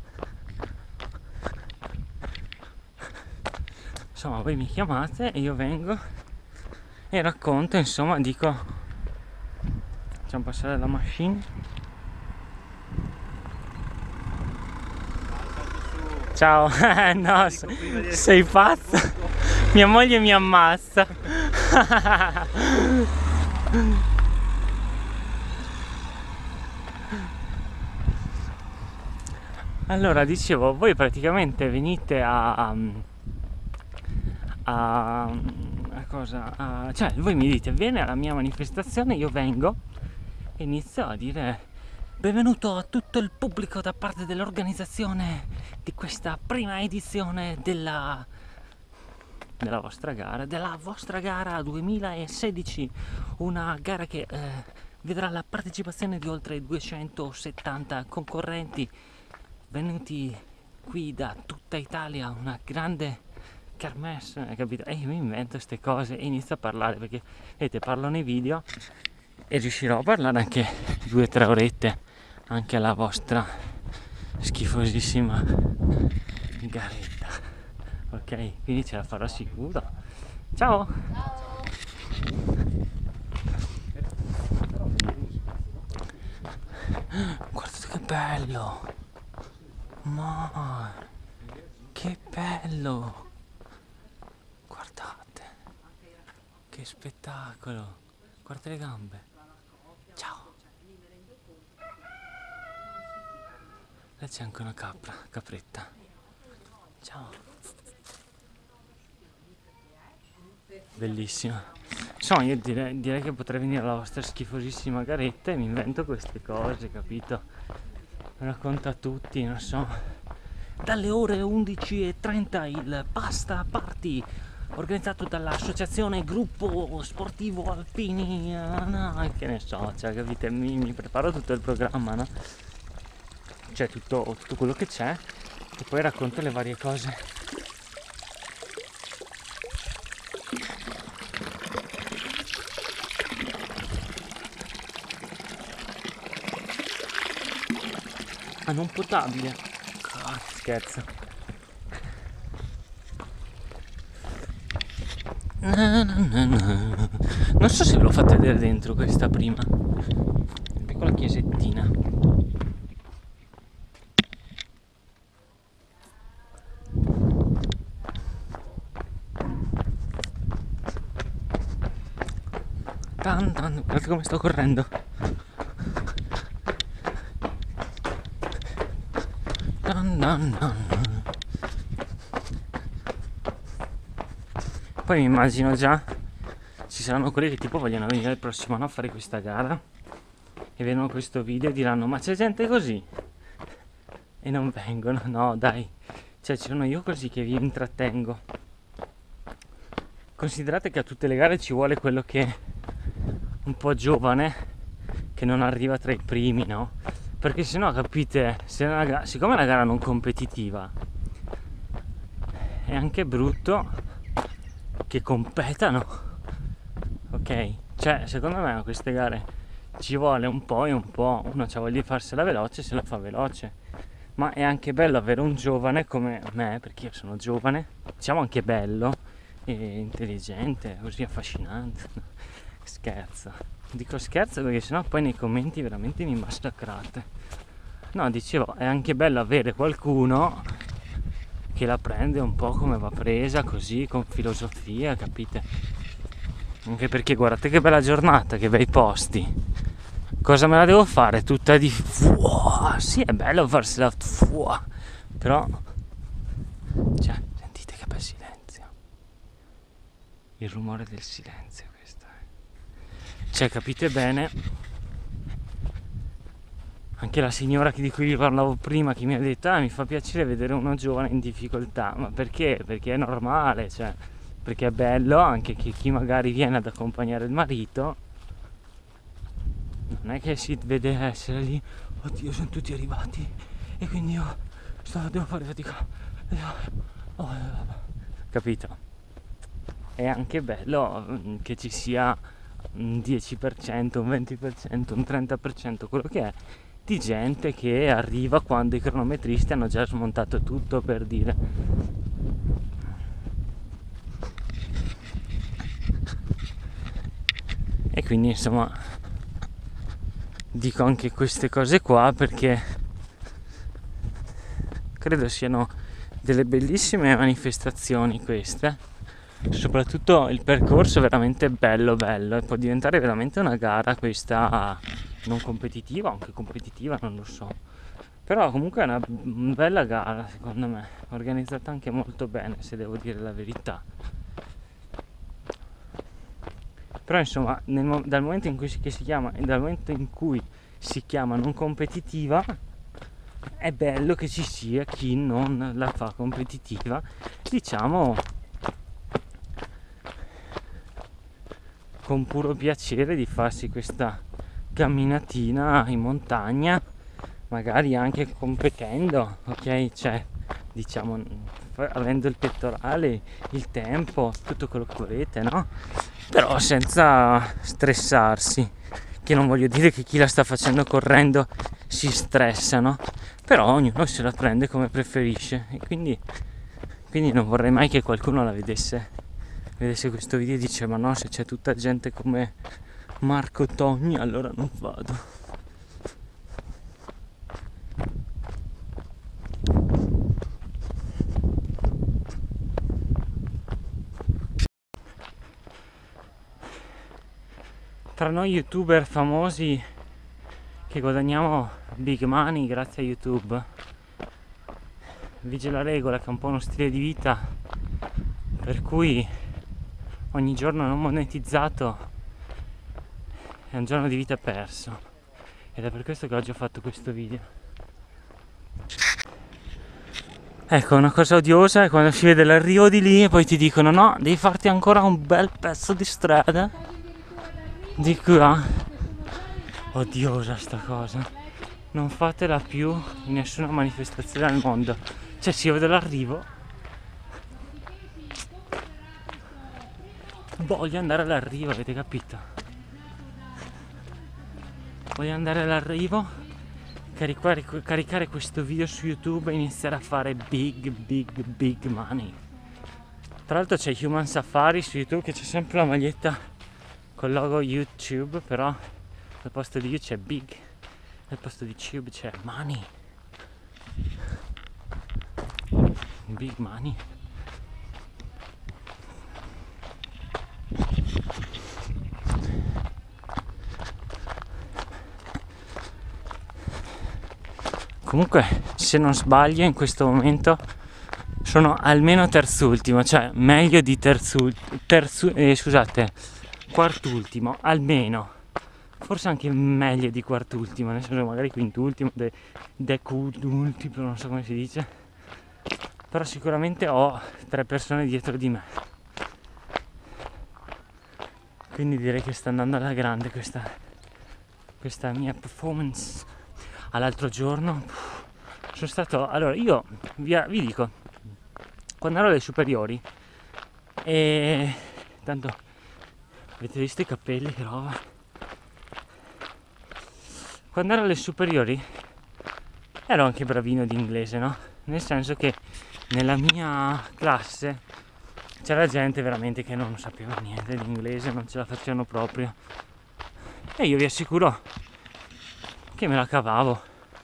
[SPEAKER 1] Insomma voi mi chiamate e io vengo e racconto, insomma dico, facciamo passare la machine. Ciao. No, sei pazzo, mia moglie mi ammazza. Allora dicevo, voi praticamente venite a, a A, a cosa? A, cioè voi mi dite vieni alla mia manifestazione, io vengo e inizio a dire benvenuto a tutto il pubblico da parte dell'organizzazione di questa prima edizione della della vostra gara, della vostra gara duemilasedici, una gara che eh, vedrà la partecipazione di oltre duecentosettanta concorrenti venuti qui da tutta Italia, una grande kermesse, capito? E io mi invento queste cose e inizio a parlare perché vedete parlo nei video e riuscirò a parlare anche due o tre orette anche alla vostra schifosissima garetta, ok? Quindi ce la farò sicuro. Ciao! Guardate che bello, ma che bello, guardate che spettacolo, guardate le gambe. Ciao. Là c'è anche una capra, capretta. Ciao. Bellissima. Insomma io direi, direi che potrei venire alla vostra schifosissima garetta e mi invento queste cose, capito? Racconto a tutti, non so, dalle ore undici e trenta il Pasta Party organizzato dall'associazione Gruppo Sportivo Alpini, no, che ne so, cioè capite, mi, mi preparo tutto il programma, no? Cioè tutto, tutto quello che c'è e poi racconto le varie cose. Ah, non potabile. Ah, scherzo. Na, na, na, na. Non so se ve l'ho fatta vedere dentro questa prima. Una piccola chiesettina. Tan, tan. Guardate come sto correndo. Poi mi immagino già saranno quelli che tipo vogliono venire il prossimo anno a fare questa gara e vedono questo video e diranno ma c'è gente così e non vengono. No dai, cioè ci sono io così che vi intrattengo. Considerate che a tutte le gare ci vuole quello che è un po' giovane, che non arriva tra i primi, no? Perché sennò capite, se una gara, siccome è una gara non competitiva è anche brutto che competano, ok? Cioè secondo me a queste gare ci vuole un po' e un po', uno c'ha voglia di farsela veloce, se la fa veloce, ma è anche bello avere un giovane come me, perché io sono giovane, diciamo anche bello e intelligente, così affascinante. Scherzo, dico scherzo perché sennò poi nei commenti veramente mi massacrate. No, dicevo, è anche bello avere qualcuno che la prende un po' come va presa, così, con filosofia, capite? Anche perché guardate che bella giornata, che bei posti. Cosa me la devo fare? Tutta di fuoco. Sì, è bello farsela fuoco, però cioè, sentite che bel silenzio. Il rumore del silenzio, questo è. Cioè, capite bene? Anche la signora di cui vi parlavo prima, che mi ha detto ah, mi fa piacere vedere uno giovane in difficoltà. Ma perché? Perché è normale, cioè, perché è bello anche che chi magari viene ad accompagnare il marito non è che si vede essere lì, oddio sono tutti arrivati e quindi io sto, devo fare fatica, oh, capito? È anche bello che ci sia un dieci per cento, un venti per cento, un trenta per cento, quello che è, di gente che arriva quando i cronometristi hanno già smontato tutto, per dire. E quindi insomma dico anche queste cose qua perché credo siano delle bellissime manifestazioni queste, soprattutto il percorso è veramente bello bello e può diventare veramente una gara questa non competitiva, anche competitiva non lo so, però comunque è una bella gara secondo me, organizzata anche molto bene se devo dire la verità. Però insomma nel, dal momento in cui si, che si chiama dal momento in cui si chiama non competitiva è bello che ci sia chi non la fa competitiva, diciamo con puro piacere di farsi questa camminatina in montagna, magari anche competendo, ok? Cioè diciamo avendo il pettorale, il tempo, tutto quello che volete, no? Però senza stressarsi, che non voglio dire che chi la sta facendo correndo si stressa, no? Però ognuno se la prende come preferisce e quindi, quindi non vorrei mai che qualcuno la vedesse vedesse questo video e dice ma no, se c'è tutta gente come Marco Togni allora non vado. Tra noi youtuber famosi che guadagniamo big money grazie a YouTube vige la regola che è un po' uno stile di vita per cui ogni giorno non monetizzato è un giorno di vita perso, ed è per questo che oggi ho fatto questo video. Ecco, una cosa odiosa è quando si vede l'arrivo di lì e poi ti dicono no, devi farti ancora un bel pezzo di strada di qua. Odiosa sta cosa, non fatela più in nessuna manifestazione al mondo. Cioè si vede l'arrivo, voglio andare all'arrivo, avete capito? Voglio andare all'arrivo, caricare, caricare questo video su YouTube e iniziare a fare big big big money. Tra l'altro c'è Human Safari su YouTube che c'è sempre la maglietta col logo YouTube, però al posto di You c'è big, al posto di Tube c'è money, big money. Comunque se non sbaglio in questo momento sono almeno terzultimo, cioè meglio di terzultimo, terzu, eh, scusate, quartultimo, almeno, forse anche meglio di quartultimo, nel senso magari quintultimo, de, decutultimo, non so come si dice, però sicuramente ho tre persone dietro di me, quindi direi che sta andando alla grande questa, questa mia performance. All'altro giorno sono stato, allora io vi, vi dico, quando ero alle superiori, e tanto avete visto i capelli, che roba, quando ero alle superiori ero anche bravino di inglese, no? Nel senso che nella mia classe c'era gente veramente che non sapeva niente di inglese, non ce la facevano proprio, e io vi assicuro che me la cavavo.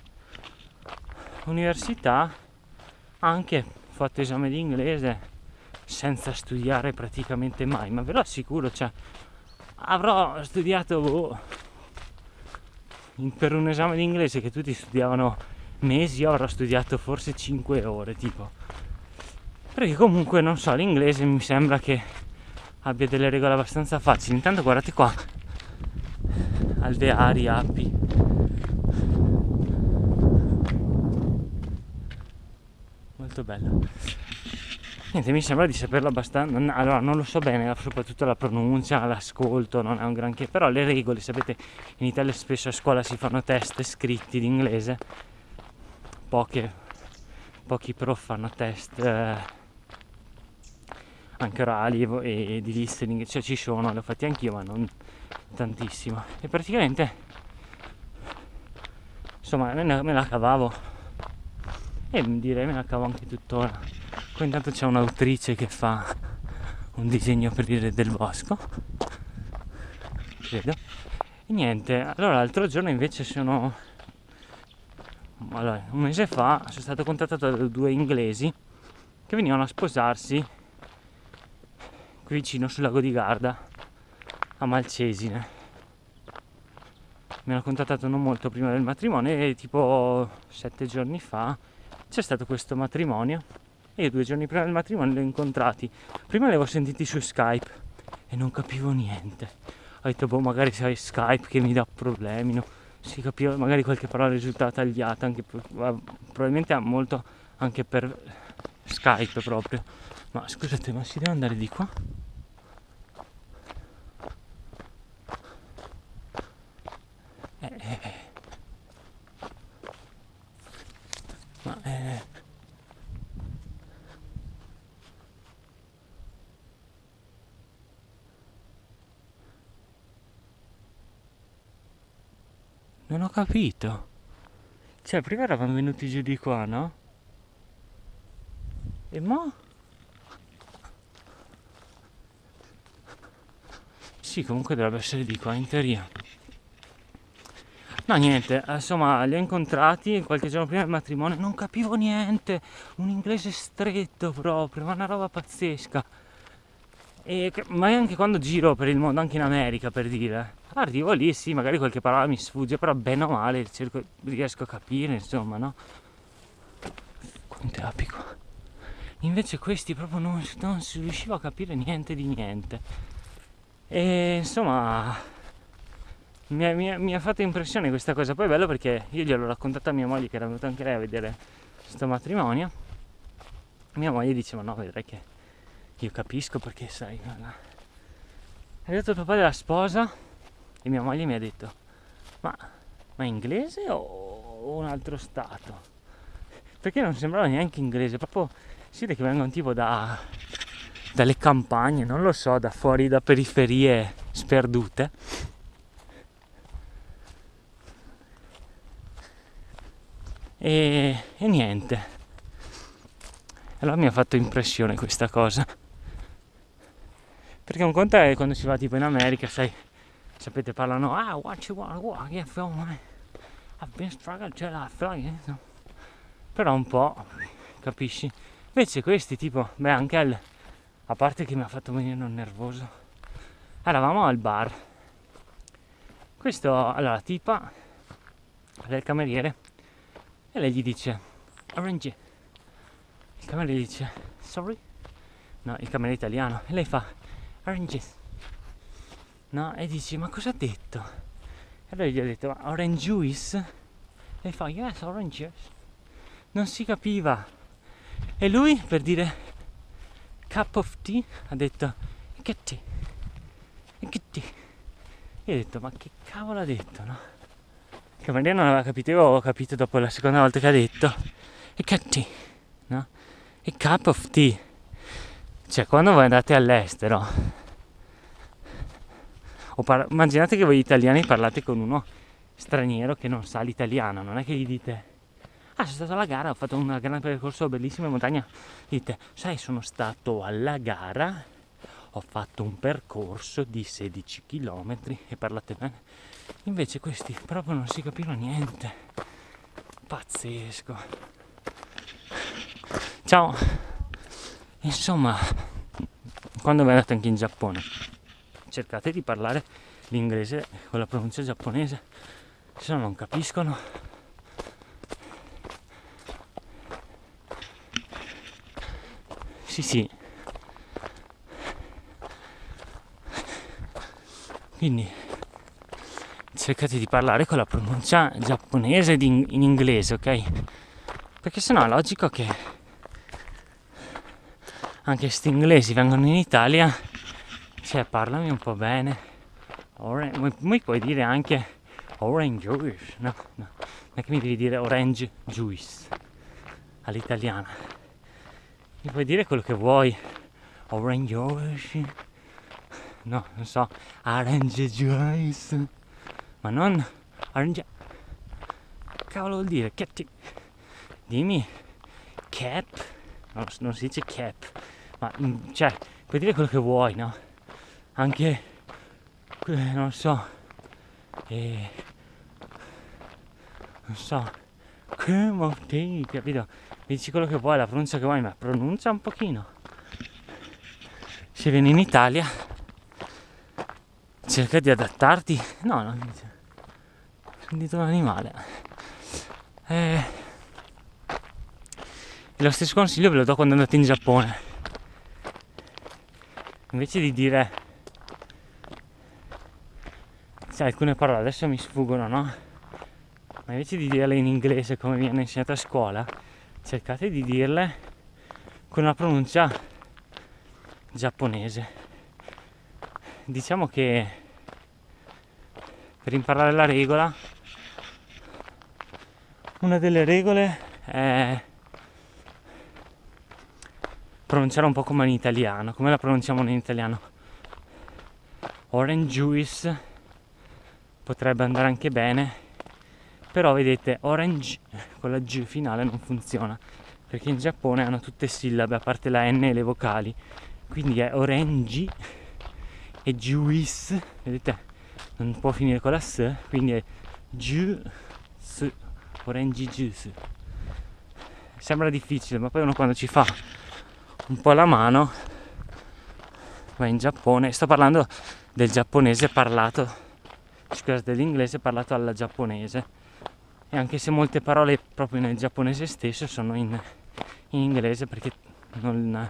[SPEAKER 1] Università, anche fatto esame di inglese senza studiare praticamente mai, ma ve lo assicuro, cioè avrò studiato boh, per un esame di inglese che tutti studiavano mesi, io avrò studiato forse cinque ore tipo, perché comunque non so, l'inglese mi sembra che abbia delle regole abbastanza facili. Intanto guardate qua, alveari, api, molto bello. Niente, mi sembra di saperlo abbastanza. Allora, non lo so bene, soprattutto la pronuncia, l'ascolto, non è un granché, però le regole, sapete, in Italia spesso a scuola si fanno test scritti di inglese, poche, pochi prof fanno test eh, anche orali e, e di listening, cioè ci sono, li ho fatti anch'io, ma non tantissimo. E praticamente, insomma, me, me la cavavo, e direi me la cavo anche tuttora. Poi intanto c'è un'autrice che fa un disegno per il Re del Bosco, credo. E niente, allora l'altro giorno invece sono... Allora, un mese fa sono stato contattato da due inglesi che venivano a sposarsi qui vicino sul lago di Garda, a Malcesine. Mi hanno contattato non molto prima del matrimonio e tipo sette giorni fa c'è stato questo matrimonio. E io due giorni prima del matrimonio li ho incontrati. Prima li avevo sentiti su Skype e non capivo niente. Ho detto, boh, magari sai Skype che mi dà problemi, no? Si capiva, magari qualche parola risultava tagliata, anche per, probabilmente molto anche per Skype proprio. Ma scusate, ma si deve andare di qua? Eh, eh. Ma eh... Non ho capito. Cioè, prima eravamo venuti giù di qua, no? E mo? Sì, comunque dovrebbe essere di qua, in teoria. No, niente, insomma, li ho incontrati qualche giorno prima del matrimonio, non capivo niente, un inglese stretto proprio, ma una roba pazzesca. E, ma anche quando giro per il mondo, anche in America, per dire, arrivo lì, sì, magari qualche parola mi sfugge, però bene o male cerco, riesco a capire, insomma, no? Quante api qua. Invece questi proprio non, non si riusciva a capire niente di niente. E insomma, mi ha, mi, ha, mi ha fatto impressione questa cosa. Poi è bello perché io gliel'ho raccontata a mia moglie, che era venuta anche lei a vedere questo matrimonio. Mia moglie dice, ma no, vedrai che io capisco, perché sai, è arrivato il papà della sposa e mia moglie mi ha detto, ma, ma inglese o un altro stato? Perché non sembrava neanche inglese, proprio si vede che vengono tipo da dalle campagne, non lo so, da fuori, da periferie sperdute. E, e niente, allora mi ha fatto impressione questa cosa, perché un conto è quando si va tipo in America, sai, sapete, parlano, ah, what you want, what, yeah, film, I've been struggling till I feel like it. Però un po', capisci? Invece questi tipo, beh, anche al, a parte che mi ha fatto venire un nervoso, eravamo al bar, questo, allora, tipa del cameriere, e lei gli dice, orange, il cameriere gli dice, sorry? No, il cameriere italiano, e lei fa, oranges. no? E dici, ma cosa ha detto? E allora gli ho detto, ma orange juice? E fa, yes, orange juice. Non si capiva. E lui, per dire cup of tea, ha detto, che tea? Che tea? E ho detto, ma che cavolo ha detto, no? Che Maria non aveva capito, io avevo capito dopo la seconda volta che ha detto, e che tea, no? E cup of tea. Cioè, quando voi andate all'estero, o par- immaginate che voi italiani parlate con uno straniero che non sa l'italiano, non è che gli dite, ah, sono stato alla gara, ho fatto un gran percorso bellissimo in montagna, dite, sai, sono stato alla gara, ho fatto un percorso di sedici chilometri e parlate bene. Invece questi proprio non si capiva niente. Pazzesco. Ciao. Insomma, quando andate anche in Giappone, cercate di parlare l'inglese con la pronuncia giapponese, se no non capiscono. Sì, sì. Quindi cercate di parlare con la pronuncia giapponese in, in inglese, ok? Perché sennò è logico che anche sti inglesi vengono in Italia, cioè parlami un po' bene. Orange, mi puoi dire anche orange juice, no? No, non è che mi devi dire orange juice all'italiana. Mi puoi dire quello che vuoi. Orange juice. No, non so, orange juice. Ma non orange. Cavolo vuol dire? Che ti... Dimmi cap. No, non si dice cap. Ma cioè, puoi dire quello che vuoi, no? Anche non so. E non so. Cream of tea, capito? Mi dici quello che vuoi, la pronuncia che vuoi, ma pronuncia un pochino. Se vieni in Italia, cerca di adattarti. No, non dice. Ho sentito un animale. Eh, lo stesso consiglio ve lo do quando andate in Giappone. Invece di dire, sai, alcune parole adesso mi sfuggono, no? Ma invece di dirle in inglese come viene insegnato a scuola, cercate di dirle con una pronuncia giapponese. Diciamo che per imparare la regola, una delle regole è pronunciare un po' come in italiano. Come la pronunciamo in italiano? Orange juice potrebbe andare anche bene, però vedete, orange con la G finale non funziona, perché in Giappone hanno tutte sillabe a parte la N e le vocali, quindi è orange e juice, vedete, non può finire con la S, quindi è juice, orange juice. Sembra difficile, ma poi uno quando ci fa un po' la mano va in Giappone. Sto parlando del giapponese parlato, scusate, dell'inglese parlato alla giapponese, e anche se molte parole proprio nel giapponese stesso sono in, in inglese, perché non,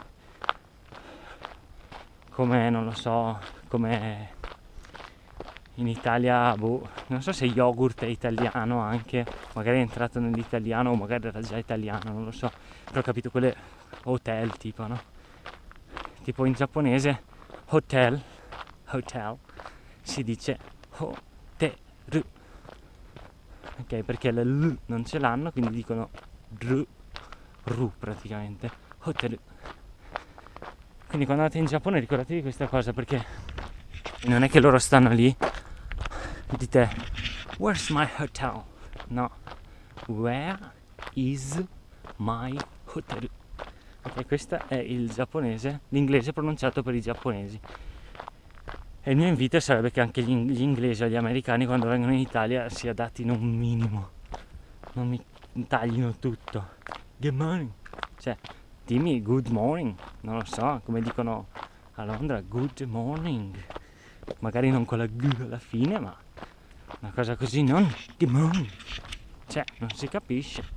[SPEAKER 1] come non lo so, come in Italia, boh, non so se yogurt è italiano anche, magari è entrato nell'italiano o magari era già italiano, non lo so, però ho capito quelle hotel tipo, no? Tipo in giapponese hotel, hotel si dice hoteru, ok, perché la L non ce l'hanno, quindi dicono ru, ru praticamente, hoteru. Quindi quando andate in Giappone ricordatevi questa cosa, perché non è che loro stanno lì, dite where's my hotel? No, where is my hotel? Ok, questo è il giapponese, l'inglese pronunciato per i giapponesi. E il mio invito sarebbe che anche gli, gli inglesi o gli americani quando vengono in Italia si adattino un minimo, non mi taglino tutto. Good morning, cioè dimmi good morning, non lo so, come dicono a Londra, good morning, magari non con la G alla fine, ma una cosa così, non good morning, cioè non si capisce.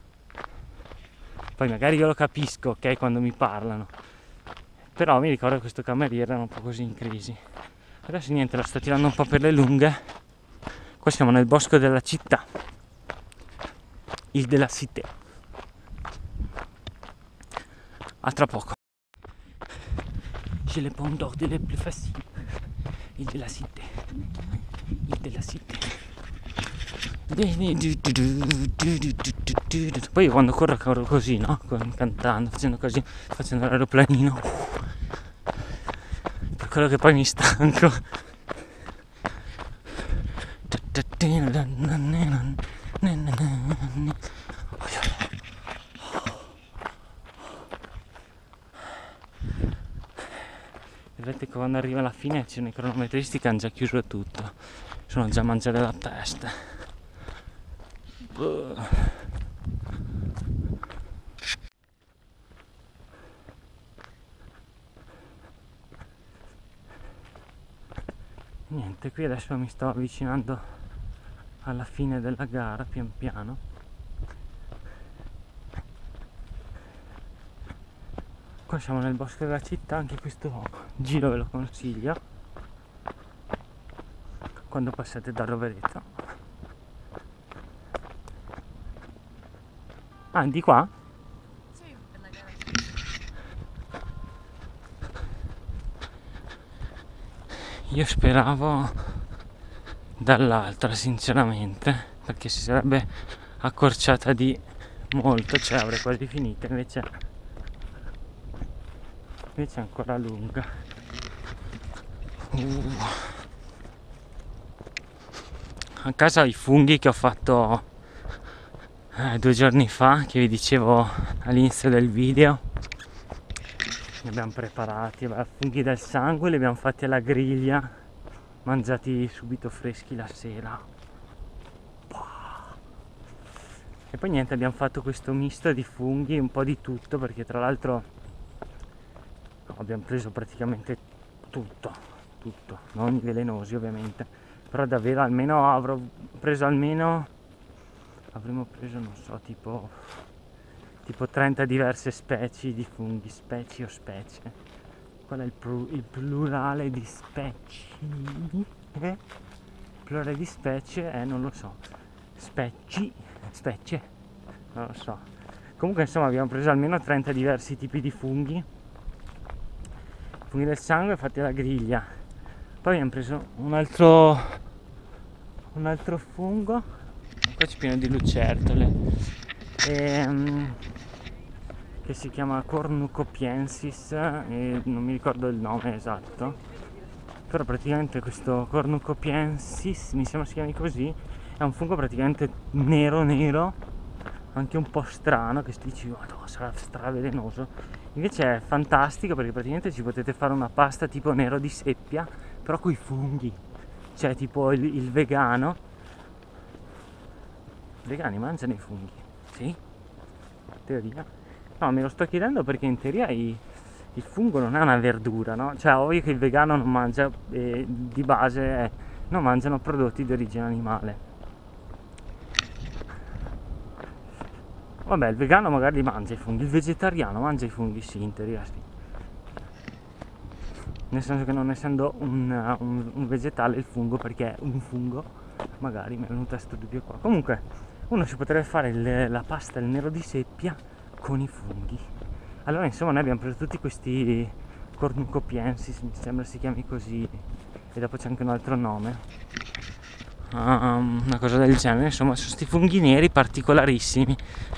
[SPEAKER 1] Poi magari io lo capisco, ok, quando mi parlano, però mi ricordo che questo cameriere era un po' così in crisi. Adesso niente, la sto tirando un po' per le lunghe. Qua siamo nel bosco della città, il della cité. A tra poco. J'ai les ponts d'ordi les plus faciles. Il della cité, il della cité. Poi io quando corro corro così, no? Cantando, facendo così, facendo l'aeroplanino. Per quello che poi mi stanco. Vedete che quando arriva alla fine c'è i cronometristi che hanno già chiuso tutto. Sono già a mangiare la testa. Buh. Niente, qui adesso mi sto avvicinando alla fine della gara pian piano. Qua siamo nel bosco della città, anche questo giro ve lo consiglio quando passate da Rovereto. Ah, di qua?
[SPEAKER 4] Sì, per la gara.
[SPEAKER 1] Io speravo dall'altra sinceramente, perché si sarebbe accorciata di molto, cioè avrei quasi finito, invece invece è ancora lunga. uh. A casa ho i funghi che ho fatto eh, due giorni fa, che vi dicevo all'inizio del video. Li abbiamo preparati, i funghi del sangue, li abbiamo fatti alla griglia, mangiati subito freschi la sera. E poi niente, abbiamo fatto questo misto di funghi, un po' di tutto, perché tra l'altro abbiamo preso praticamente tutto, tutto, non i velenosi ovviamente, però davvero almeno avrò preso almeno, avremmo preso non so, tipo, tipo trenta diverse specie di funghi, specie o specie. Qual è il, pru- il plurale di specie? Eh? Il plurale di specie è, non lo so, specie, specie, non lo so. Comunque insomma abbiamo preso almeno trenta diversi tipi di funghi. Funghi del sangue fatti alla griglia. Poi abbiamo preso un altro un altro fungo, qua c'è pieno di lucertole, e, um, che si chiama Cornucopiensis, e non mi ricordo il nome esatto, però praticamente questo Cornucopiensis, mi sembra si chiami così, è un fungo praticamente nero nero, anche un po' strano, che si dice oh, sarà stravelenoso. Invece è fantastico perché praticamente ci potete fare una pasta tipo nero di seppia, però coi funghi. Cioè tipo il, il vegano. I vegani mangiano i funghi? Sì? In teoria? No, me lo sto chiedendo perché in teoria i, il fungo non è una verdura, no? Cioè ovvio che il vegano non mangia, eh, di base eh, non mangiano prodotti di origine animale. Vabbè, il vegano magari mangia i funghi, il vegetariano mangia i funghi, sì, in teoria sì. Nel senso che non essendo un, un, un vegetale il fungo, perché è un fungo, magari mi è venuto questo dubbio qua. Comunque, uno si potrebbe fare il, la pasta, il nero di seppia con i funghi. Allora, insomma, noi abbiamo preso tutti questi Cornucopiensis, mi sembra si chiami così, e dopo c'è anche un altro nome. Um, una cosa del genere, insomma, sono questi funghi neri particolarissimi.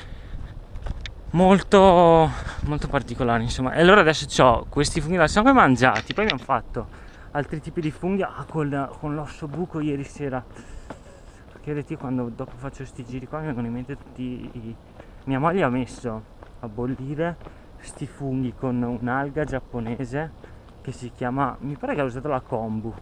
[SPEAKER 1] Molto molto particolari insomma. E allora adesso ho questi funghi del sangue mangiati, poi abbiamo fatto altri tipi di funghi ah, con, con l'osso buco ieri sera, perché vedete quando dopo faccio questi giri qua mi vengono in mente tutti i... mia moglie ha messo a bollire questi funghi con un'alga giapponese che si chiama, mi pare che ha usato la kombu,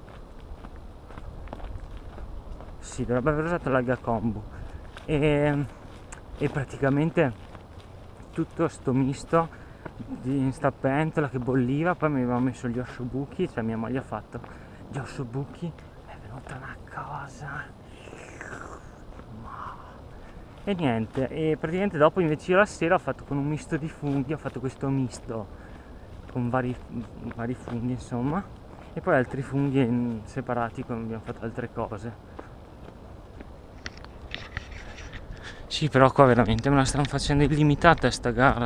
[SPEAKER 1] sì, dovrebbe aver usato l'alga kombu, e, e praticamente tutto sto misto in sta pentola che bolliva, poi mi aveva messo gli ossobuchi, cioè mia moglie ha fatto gli ossobuchi, è venuta una cosa, e niente, e praticamente dopo invece io la sera ho fatto con un misto di funghi, ho fatto questo misto con vari, vari funghi insomma, e poi altri funghi in- separati quando abbiamo fatto altre cose. Sì, però qua veramente me la stanno facendo illimitata sta gara.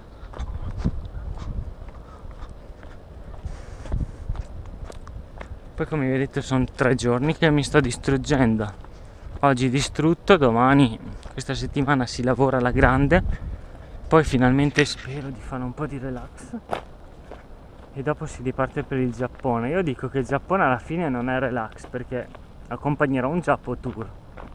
[SPEAKER 1] Poi come vedete sono tre giorni che mi sto distruggendo. Oggi distrutto, domani, questa settimana si lavora alla grande, poi finalmente spero di fare un po' di relax e dopo si riparte per il Giappone. Io dico che il Giappone alla fine non è relax perché accompagnerò un Giappo Tour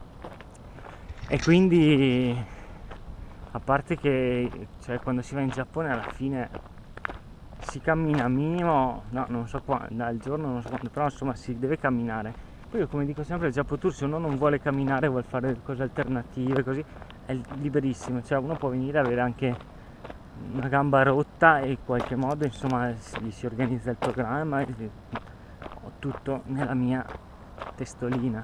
[SPEAKER 1] e quindi, a parte che cioè, quando si va in Giappone alla fine si cammina minimo, no, non so quando, al giorno non so quando, però insomma si deve camminare. Poi io, come dico sempre, il Giappone Tour, se uno non vuole camminare, vuole fare cose alternative così, è liberissimo, cioè uno può venire a avere anche una gamba rotta e in qualche modo insomma si, si organizza il programma e ho tutto nella mia testolina.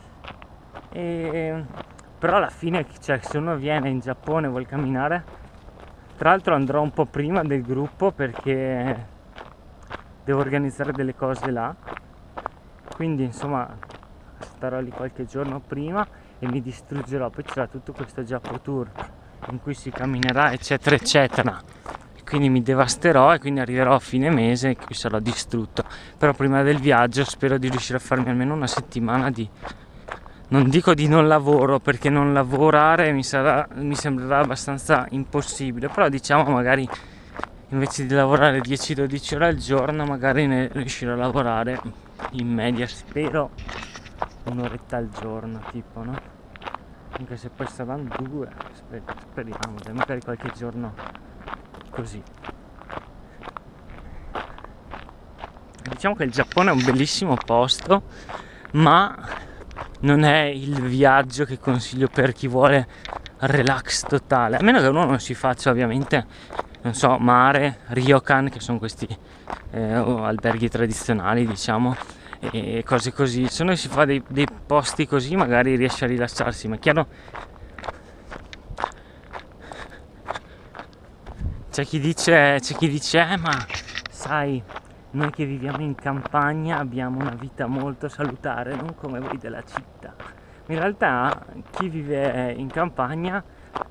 [SPEAKER 1] E, però alla fine, cioè, se uno viene in Giappone e vuole camminare, tra l'altro andrò un po' prima del gruppo perché devo organizzare delle cose là, quindi insomma starò lì qualche giorno prima e mi distruggerò. Poi c'era tutto questo Giappone Tour in cui si camminerà eccetera eccetera, e quindi mi devasterò e quindi arriverò a fine mese e qui sarò distrutto. Però prima del viaggio spero di riuscire a farmi almeno una settimana di, non dico di non lavoro perché non lavorare mi, sarà, mi sembrerà abbastanza impossibile, però diciamo magari invece di lavorare dieci dodici ore al giorno magari ne riuscirò a lavorare in media, spero, un'oretta al giorno tipo, no? Anche se poi saranno due, sper- speriamo, dai, magari qualche giorno così. Diciamo che il Giappone è un bellissimo posto, ma non è il viaggio che consiglio per chi vuole relax totale, a meno che uno non si faccia ovviamente, non so, mare, ryokan, che sono questi eh, alberghi tradizionali diciamo, e cose così. Se uno si fa dei, dei posti così magari riesce a rilassarsi, ma è chiaro, c'è chi dice c'è chi dice eh, ma sai, noi che viviamo in campagna abbiamo una vita molto salutare, non come voi della città. In realtà chi vive in campagna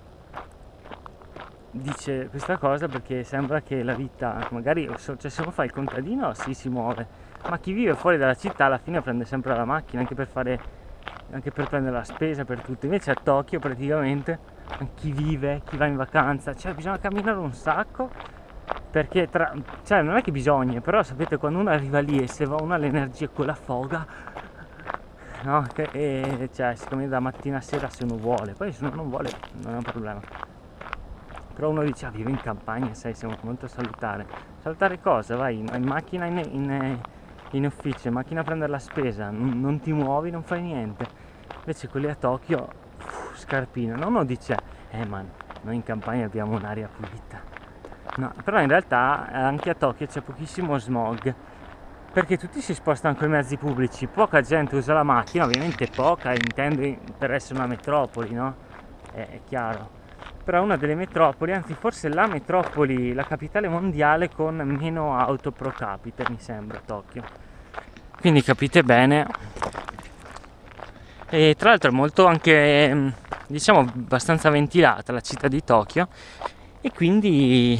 [SPEAKER 1] dice questa cosa perché sembra che la vita, magari, cioè, se uno fa il contadino sì, si muove, ma chi vive fuori dalla città alla fine prende sempre la macchina anche per fare, anche per prendere la spesa, per tutto. Invece a Tokyo praticamente chi vive, chi va in vacanza, cioè bisogna camminare un sacco, perché tra, cioè non è che bisogna, però sapete quando uno arriva lì e se va uno ha l'energia con la foga, no, che, e, cioè si cammina da mattina a sera se uno vuole, poi se uno non vuole non è un problema. Però uno dice, ah, vivo in campagna, sai, siamo molto salutare. Salutare cosa? Vai in, in macchina in, in, in ufficio, in macchina a prendere la spesa, non, non ti muovi, non fai niente. Invece quelli a Tokyo, uff, scarpinano. Uno dice, eh man, noi in campagna abbiamo un'aria pulita. No, però in realtà anche a Tokyo c'è pochissimo smog, perché tutti si spostano con i mezzi pubblici, poca gente usa la macchina, ovviamente poca, intendo per essere una metropoli, no? È, è chiaro. Però una delle metropoli, anzi forse la metropoli, la capitale mondiale con meno auto pro capite, mi sembra, Tokyo. Quindi capite bene. E tra l'altro è molto anche, diciamo, abbastanza ventilata la città di Tokyo, e quindi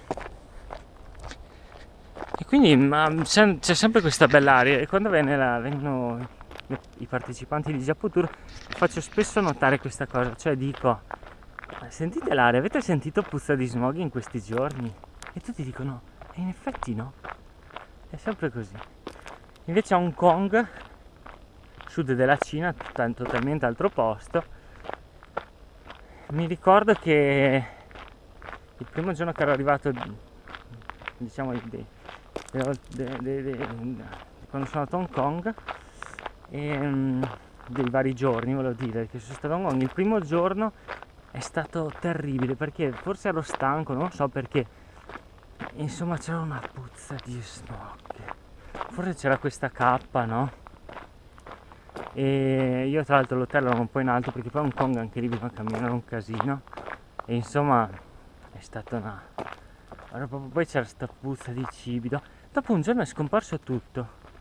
[SPEAKER 1] e quindi ma c'è, c'è sempre questa bella aria, e quando viene la, vengono i partecipanti di Giappone Tour faccio spesso notare questa cosa, cioè dico, sentite l'aria, avete sentito puzza di smog in questi giorni? E tutti dicono, e in effetti no, è sempre così. Invece a Hong Kong, sud della Cina, totalmente altro posto, mi ricordo che il primo giorno che ero arrivato, diciamo, de, de, de, de, de, quando sono andato a Hong Kong, e, dei vari giorni, volevo dire, che sono stato a Hong Kong, il primo giorno è stato terribile perché forse ero stanco, non so perché, insomma c'era una puzza di smog, forse c'era questa cappa, no? E io tra l'altro l'hotel ero un po' in alto perché poi a Hong Kong anche lì bisogna camminare un casino, e insomma è stata una... Allora, poi c'era questa puzza di cibido. Dopo un giorno è scomparso tutto,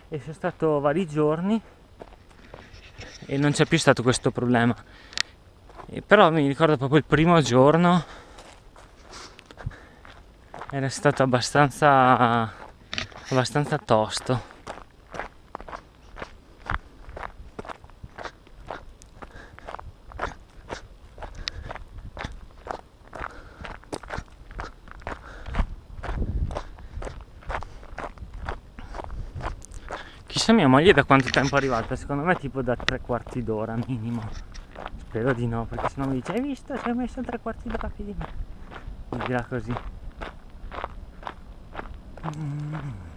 [SPEAKER 1] e sono stato vari giorni e non c'è più stato questo problema. E però mi ricordo proprio il primo giorno era stato abbastanza abbastanza tosto. Chissà mia moglie da quanto tempo è arrivata, secondo me tipo da tre quarti d'ora minimo. Spero di no, perché sennò mi dice: hai visto, ci hai messo tre quarti d'ora più di me. Mi dirà così. Mm.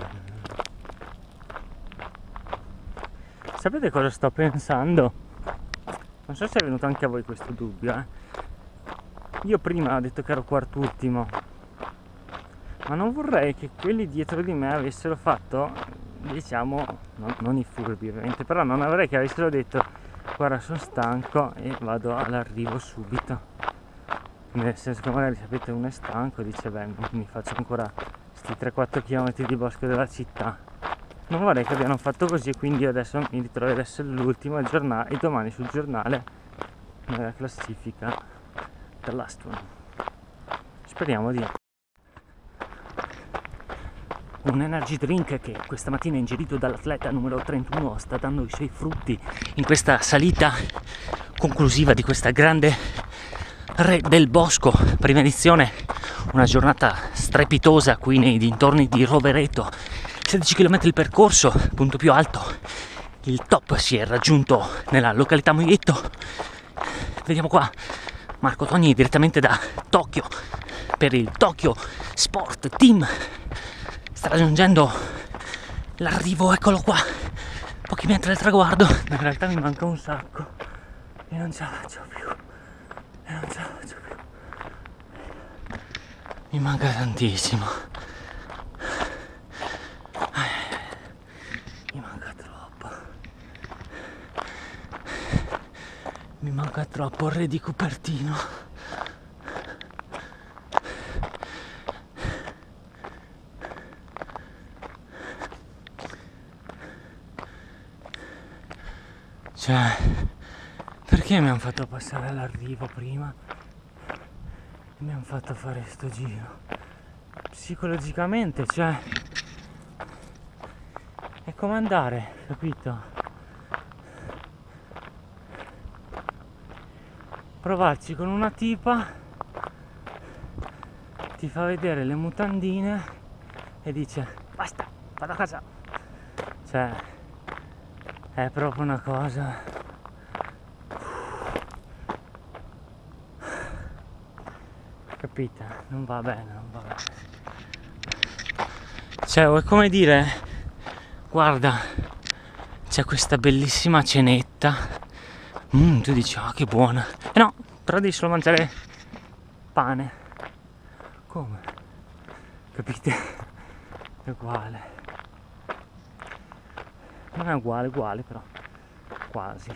[SPEAKER 1] Sapete cosa sto pensando? Non so se è venuto anche a voi questo dubbio, eh. Io prima ho detto che ero quart'ultimo, ma non vorrei che quelli dietro di me avessero fatto, diciamo, no, non i furbi ovviamente, però non avrei che avessero detto: guarda, sono stanco e vado all'arrivo subito. Nel senso che magari, sapete, uno è stanco e dice: beh, mi faccio ancora sti tre quattro chilometri di bosco della città. Non vorrei che abbiano fatto così e quindi io adesso mi ritrovo ad essere l'ultimo al giornale e domani sul giornale nella classifica The Last One. Speriamo di... Un energy drink che questa mattina ingerito dall'atleta numero trentuno sta dando i suoi frutti in questa salita conclusiva di questa grande Re del Bosco, prima edizione, una giornata strepitosa qui nei dintorni di Rovereto, sedici chilometri il percorso, punto più alto, il top si è raggiunto nella località Moietto. Vediamo qua Marco Togni direttamente da Tokyo per il Tokyo Sport Team. Sta raggiungendo l'arrivo, eccolo qua, pochi metri dal traguardo. In realtà mi manca un sacco e non ce la faccio più, e non ce la faccio più, mi manca tantissimo, mi manca troppo, mi manca troppo il re di Cupertino. Cioè, perché mi hanno fatto passare all'arrivo prima e mi hanno fatto fare sto giro? Psicologicamente, cioè, è come andare, capito? Provarci con una tipa, ti fa vedere le mutandine e dice: basta, vado a casa. Cioè, è proprio una cosa. Capite? Non va bene, non va bene. Cioè, è come dire: guarda, c'è questa bellissima cenetta. Mm, tu dici: ah, oh, che buona. E no, però devi solo mangiare pane. Come? Capite? È uguale. Non è uguale, uguale però quasi.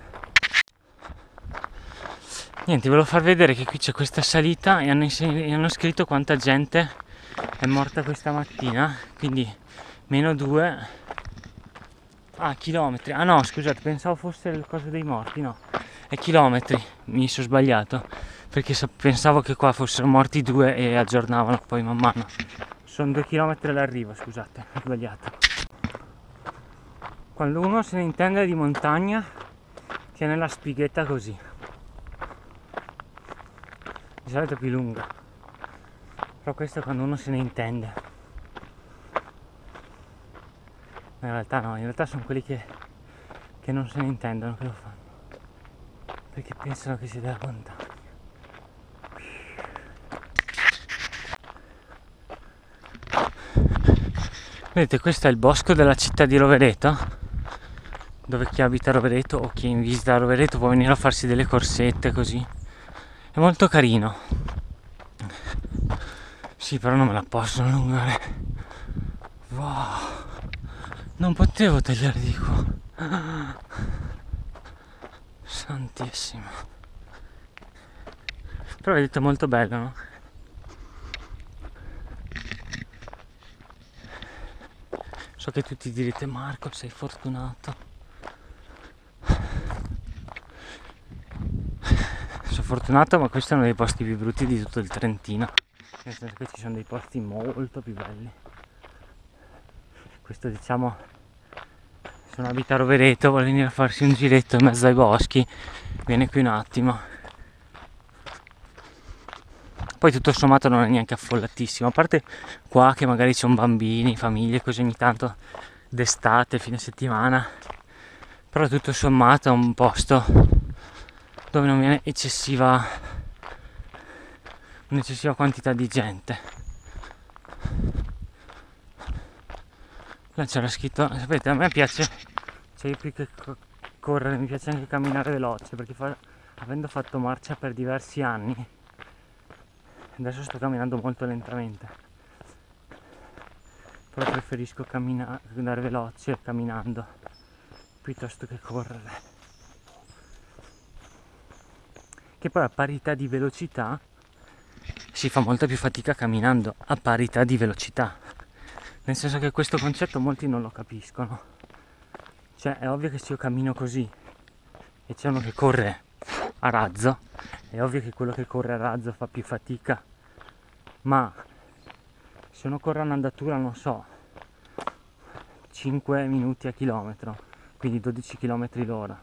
[SPEAKER 1] Niente, volevo far vedere che qui c'è questa salita e hanno, e hanno scritto quanta gente è morta questa mattina, quindi meno due ah, chilometri. Ah no, scusate, pensavo fosse il coso dei morti, no, è chilometri, mi sono sbagliato, perché pensavo che qua fossero morti due e aggiornavano poi man mano. Sono due chilometri all'arrivo, scusate, ho sbagliato. Quando uno se ne intende di montagna tiene la spighetta così, di solito è più lunga, però questo è quando uno se ne intende. Ma in realtà no, in realtà sono quelli che, che non se ne intendono che lo fanno, perché pensano che sia della montagna. Vedete, questo è il bosco della città di Rovereto, dove chi abita a Rovereto o chi è in visita a Rovereto può venire a farsi delle corsette così. È molto carino. Sì, però non me la posso allungare. Wow, non potevo tagliare di qua. Santissimo. Però vedete, è molto bello, no? So che tutti direte: Marco, sei fortunato. Sono fortunato, ma questo è uno dei posti più brutti di tutto il Trentino, nel senso che ci sono dei posti molto più belli. Questo, diciamo, se uno abita a Rovereto, vuole venire a farsi un giretto in mezzo ai boschi, viene qui un attimo. Poi tutto sommato non è neanche affollatissimo, a parte qua che magari ci sono bambini, famiglie, così ogni tanto d'estate, fine settimana, però tutto sommato è un posto dove non viene eccessiva un'eccessiva quantità di gente. Là c'era scritto, sapete, a me piace, cioè io più che co- correre mi piace anche camminare veloce, perché fa, avendo fatto marcia per diversi anni, adesso sto camminando molto lentamente, però preferisco camminare, andare veloce camminando piuttosto che correre. Che poi a parità di velocità si fa molta più fatica camminando a parità di velocità, nel senso che questo concetto molti non lo capiscono. Cioè è ovvio che se io cammino così e c'è uno che corre a razzo, è ovvio che quello che corre a razzo fa più fatica, ma se uno corre a un'andatura, non so, cinque minuti a chilometro, quindi dodici chilometri l'ora,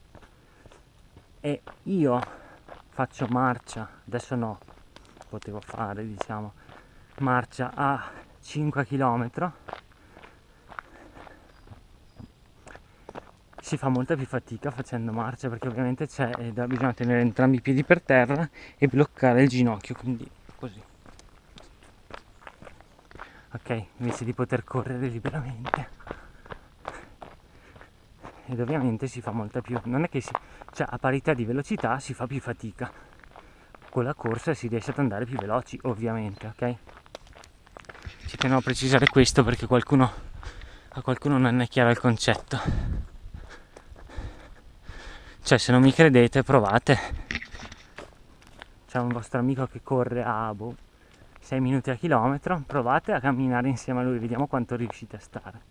[SPEAKER 1] e io faccio marcia, adesso no, potevo fare, diciamo, marcia a cinque chilometri, si fa molta più fatica facendo marcia, perché ovviamente c'è, eh, bisogna tenere entrambi i piedi per terra e bloccare il ginocchio, quindi così, ok, invece di poter correre liberamente. Ed ovviamente si fa molta più, non è che si, cioè a parità di velocità si fa più fatica. Con la corsa si riesce ad andare più veloci, ovviamente, ok? Ci tenevo a precisare questo perché qualcuno, a qualcuno non è chiaro il concetto. Cioè, se non mi credete, provate. C'è un vostro amico che corre a boh, sei minuti a chilometro, provate a camminare insieme a lui, vediamo quanto riuscite a stare.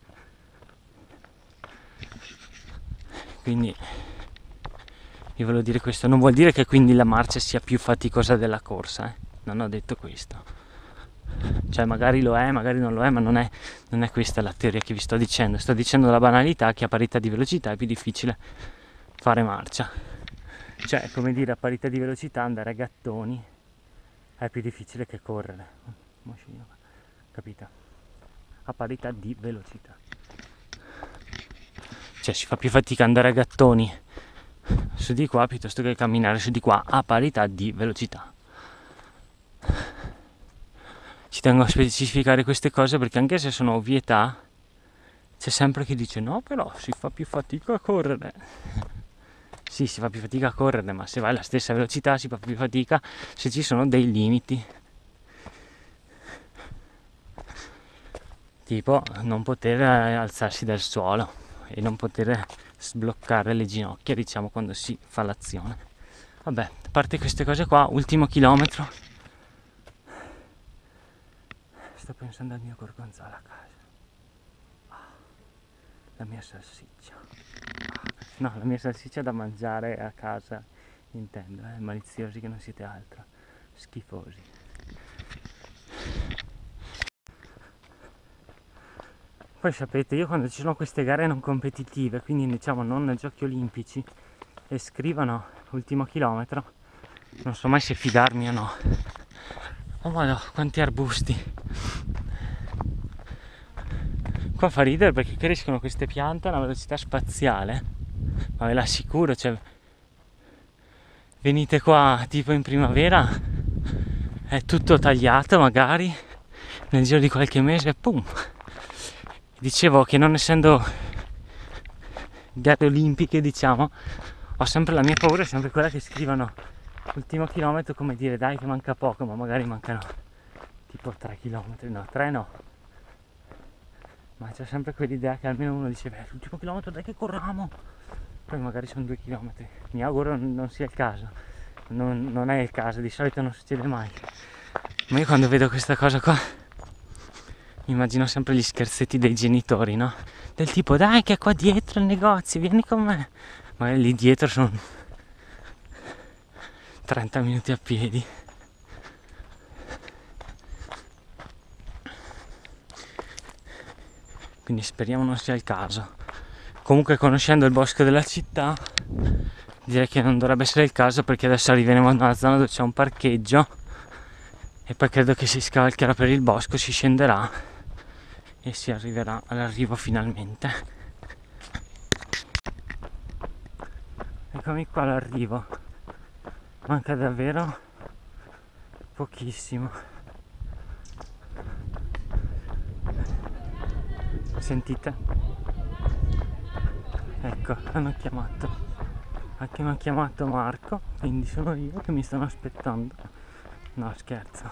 [SPEAKER 1] Quindi io volevo dire questo, non vuol dire che quindi la marcia sia più faticosa della corsa, eh? Non ho detto questo. Cioè magari lo è, magari non lo è, ma non è, non è questa la teoria che vi sto dicendo. Sto dicendo la banalità che a parità di velocità è più difficile fare marcia. Cioè è come dire, a parità di velocità andare a gattoni è più difficile che correre. Capite? A parità di velocità. Cioè si fa più fatica andare a gattoni su di qua piuttosto che camminare su di qua a parità di velocità. Ci tengo a specificare queste cose perché anche se sono ovvietà, c'è sempre chi dice no, però si fa più fatica a correre. Sì, si fa più fatica a correre, ma se vai alla stessa velocità si fa più fatica se ci sono dei limiti. Tipo non poter alzarsi dal suolo e non poter sbloccare le ginocchia, diciamo, quando si fa l'azione. Vabbè, a parte queste cose qua, ultimo chilometro. Sto pensando al mio gorgonzola a casa. Ah, la mia salsiccia. Ah, no, la mia salsiccia da mangiare a casa, intendo, eh, maliziosi che non siete altro. Schifosi. Poi sapete, io quando ci sono queste gare non competitive, quindi diciamo non giochi olimpici, e scrivono ultimo chilometro, non so mai se fidarmi o no. Oh madò, quanti arbusti. Qua fa ridere perché crescono queste piante a una velocità spaziale, ma ve l'assicuro, cioè venite qua tipo in primavera, è tutto tagliato magari, nel giro di qualche mese, pum! Dicevo che non essendo gare olimpiche, diciamo, ho sempre la mia paura, è sempre quella che scrivano ultimo chilometro come dire dai che manca poco, ma magari mancano tipo tre chilometri, no, tre no. Ma c'è sempre quell'idea che almeno uno dice beh, l'ultimo chilometro dai che corriamo, poi magari sono due chilometri. Mi auguro non sia il caso, non, non è il caso, di solito non succede mai. Ma io quando vedo questa cosa qua Immagino sempre gli scherzetti dei genitori, no? Del tipo, dai che è qua dietro il negozio, vieni con me. Magari lì dietro sono trenta minuti a piedi. Quindi speriamo non sia il caso. Comunque, conoscendo il bosco della città, direi che non dovrebbe essere il caso, perché adesso arriveremo nella zona dove c'è un parcheggio e poi credo che si scavalcherà per il bosco, si scenderà e si arriverà all'arrivo finalmente. Eccomi qua all'arrivo. Manca davvero pochissimo. Sentite? Ecco, hanno chiamato. Anche mi ha chiamato Marco, quindi sono io che mi stanno aspettando. No, scherzo.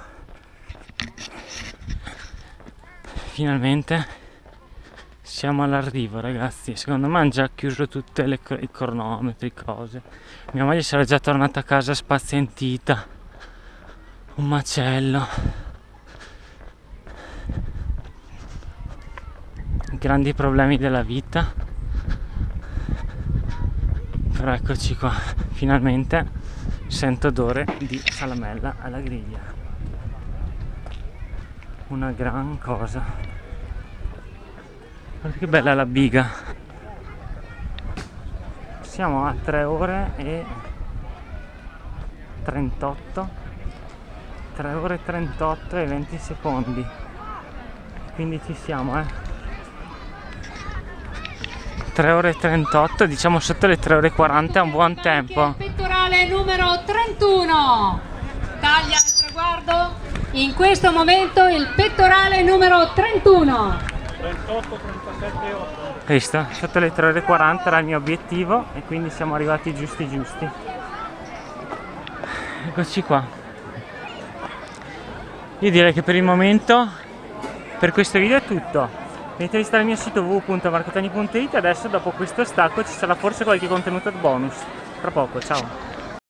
[SPEAKER 1] Finalmente siamo all'arrivo, ragazzi. Secondo me hanno già chiuso tutte le i cronometri, cose. Mia moglie sarà già tornata a casa spazientita. Un macello. Grandi problemi della vita. Però eccoci qua, finalmente sento odore di salamella alla griglia. Una gran cosa. Guarda che bella la biga. Siamo a tre ore e trentotto. tre ore e trentotto e venti secondi. Quindi ci siamo, eh. tre ore e trentotto, diciamo sotto le tre ore e quaranta, è un buon tempo.
[SPEAKER 2] Pettorale numero trentuno, taglia al traguardo, in questo momento il pettorale numero trentuno.
[SPEAKER 1] trentotto, trentasette, otto. Visto? Sotto le tre ore e quaranta era il mio obiettivo e quindi siamo arrivati giusti giusti. Eccoci qua. Io direi che per il momento, per questo video è tutto. Venite a visitare il mio sito w w w punto marcotagni punto it. Adesso, dopo questo stacco, ci sarà forse qualche contenuto bonus. Tra poco, ciao!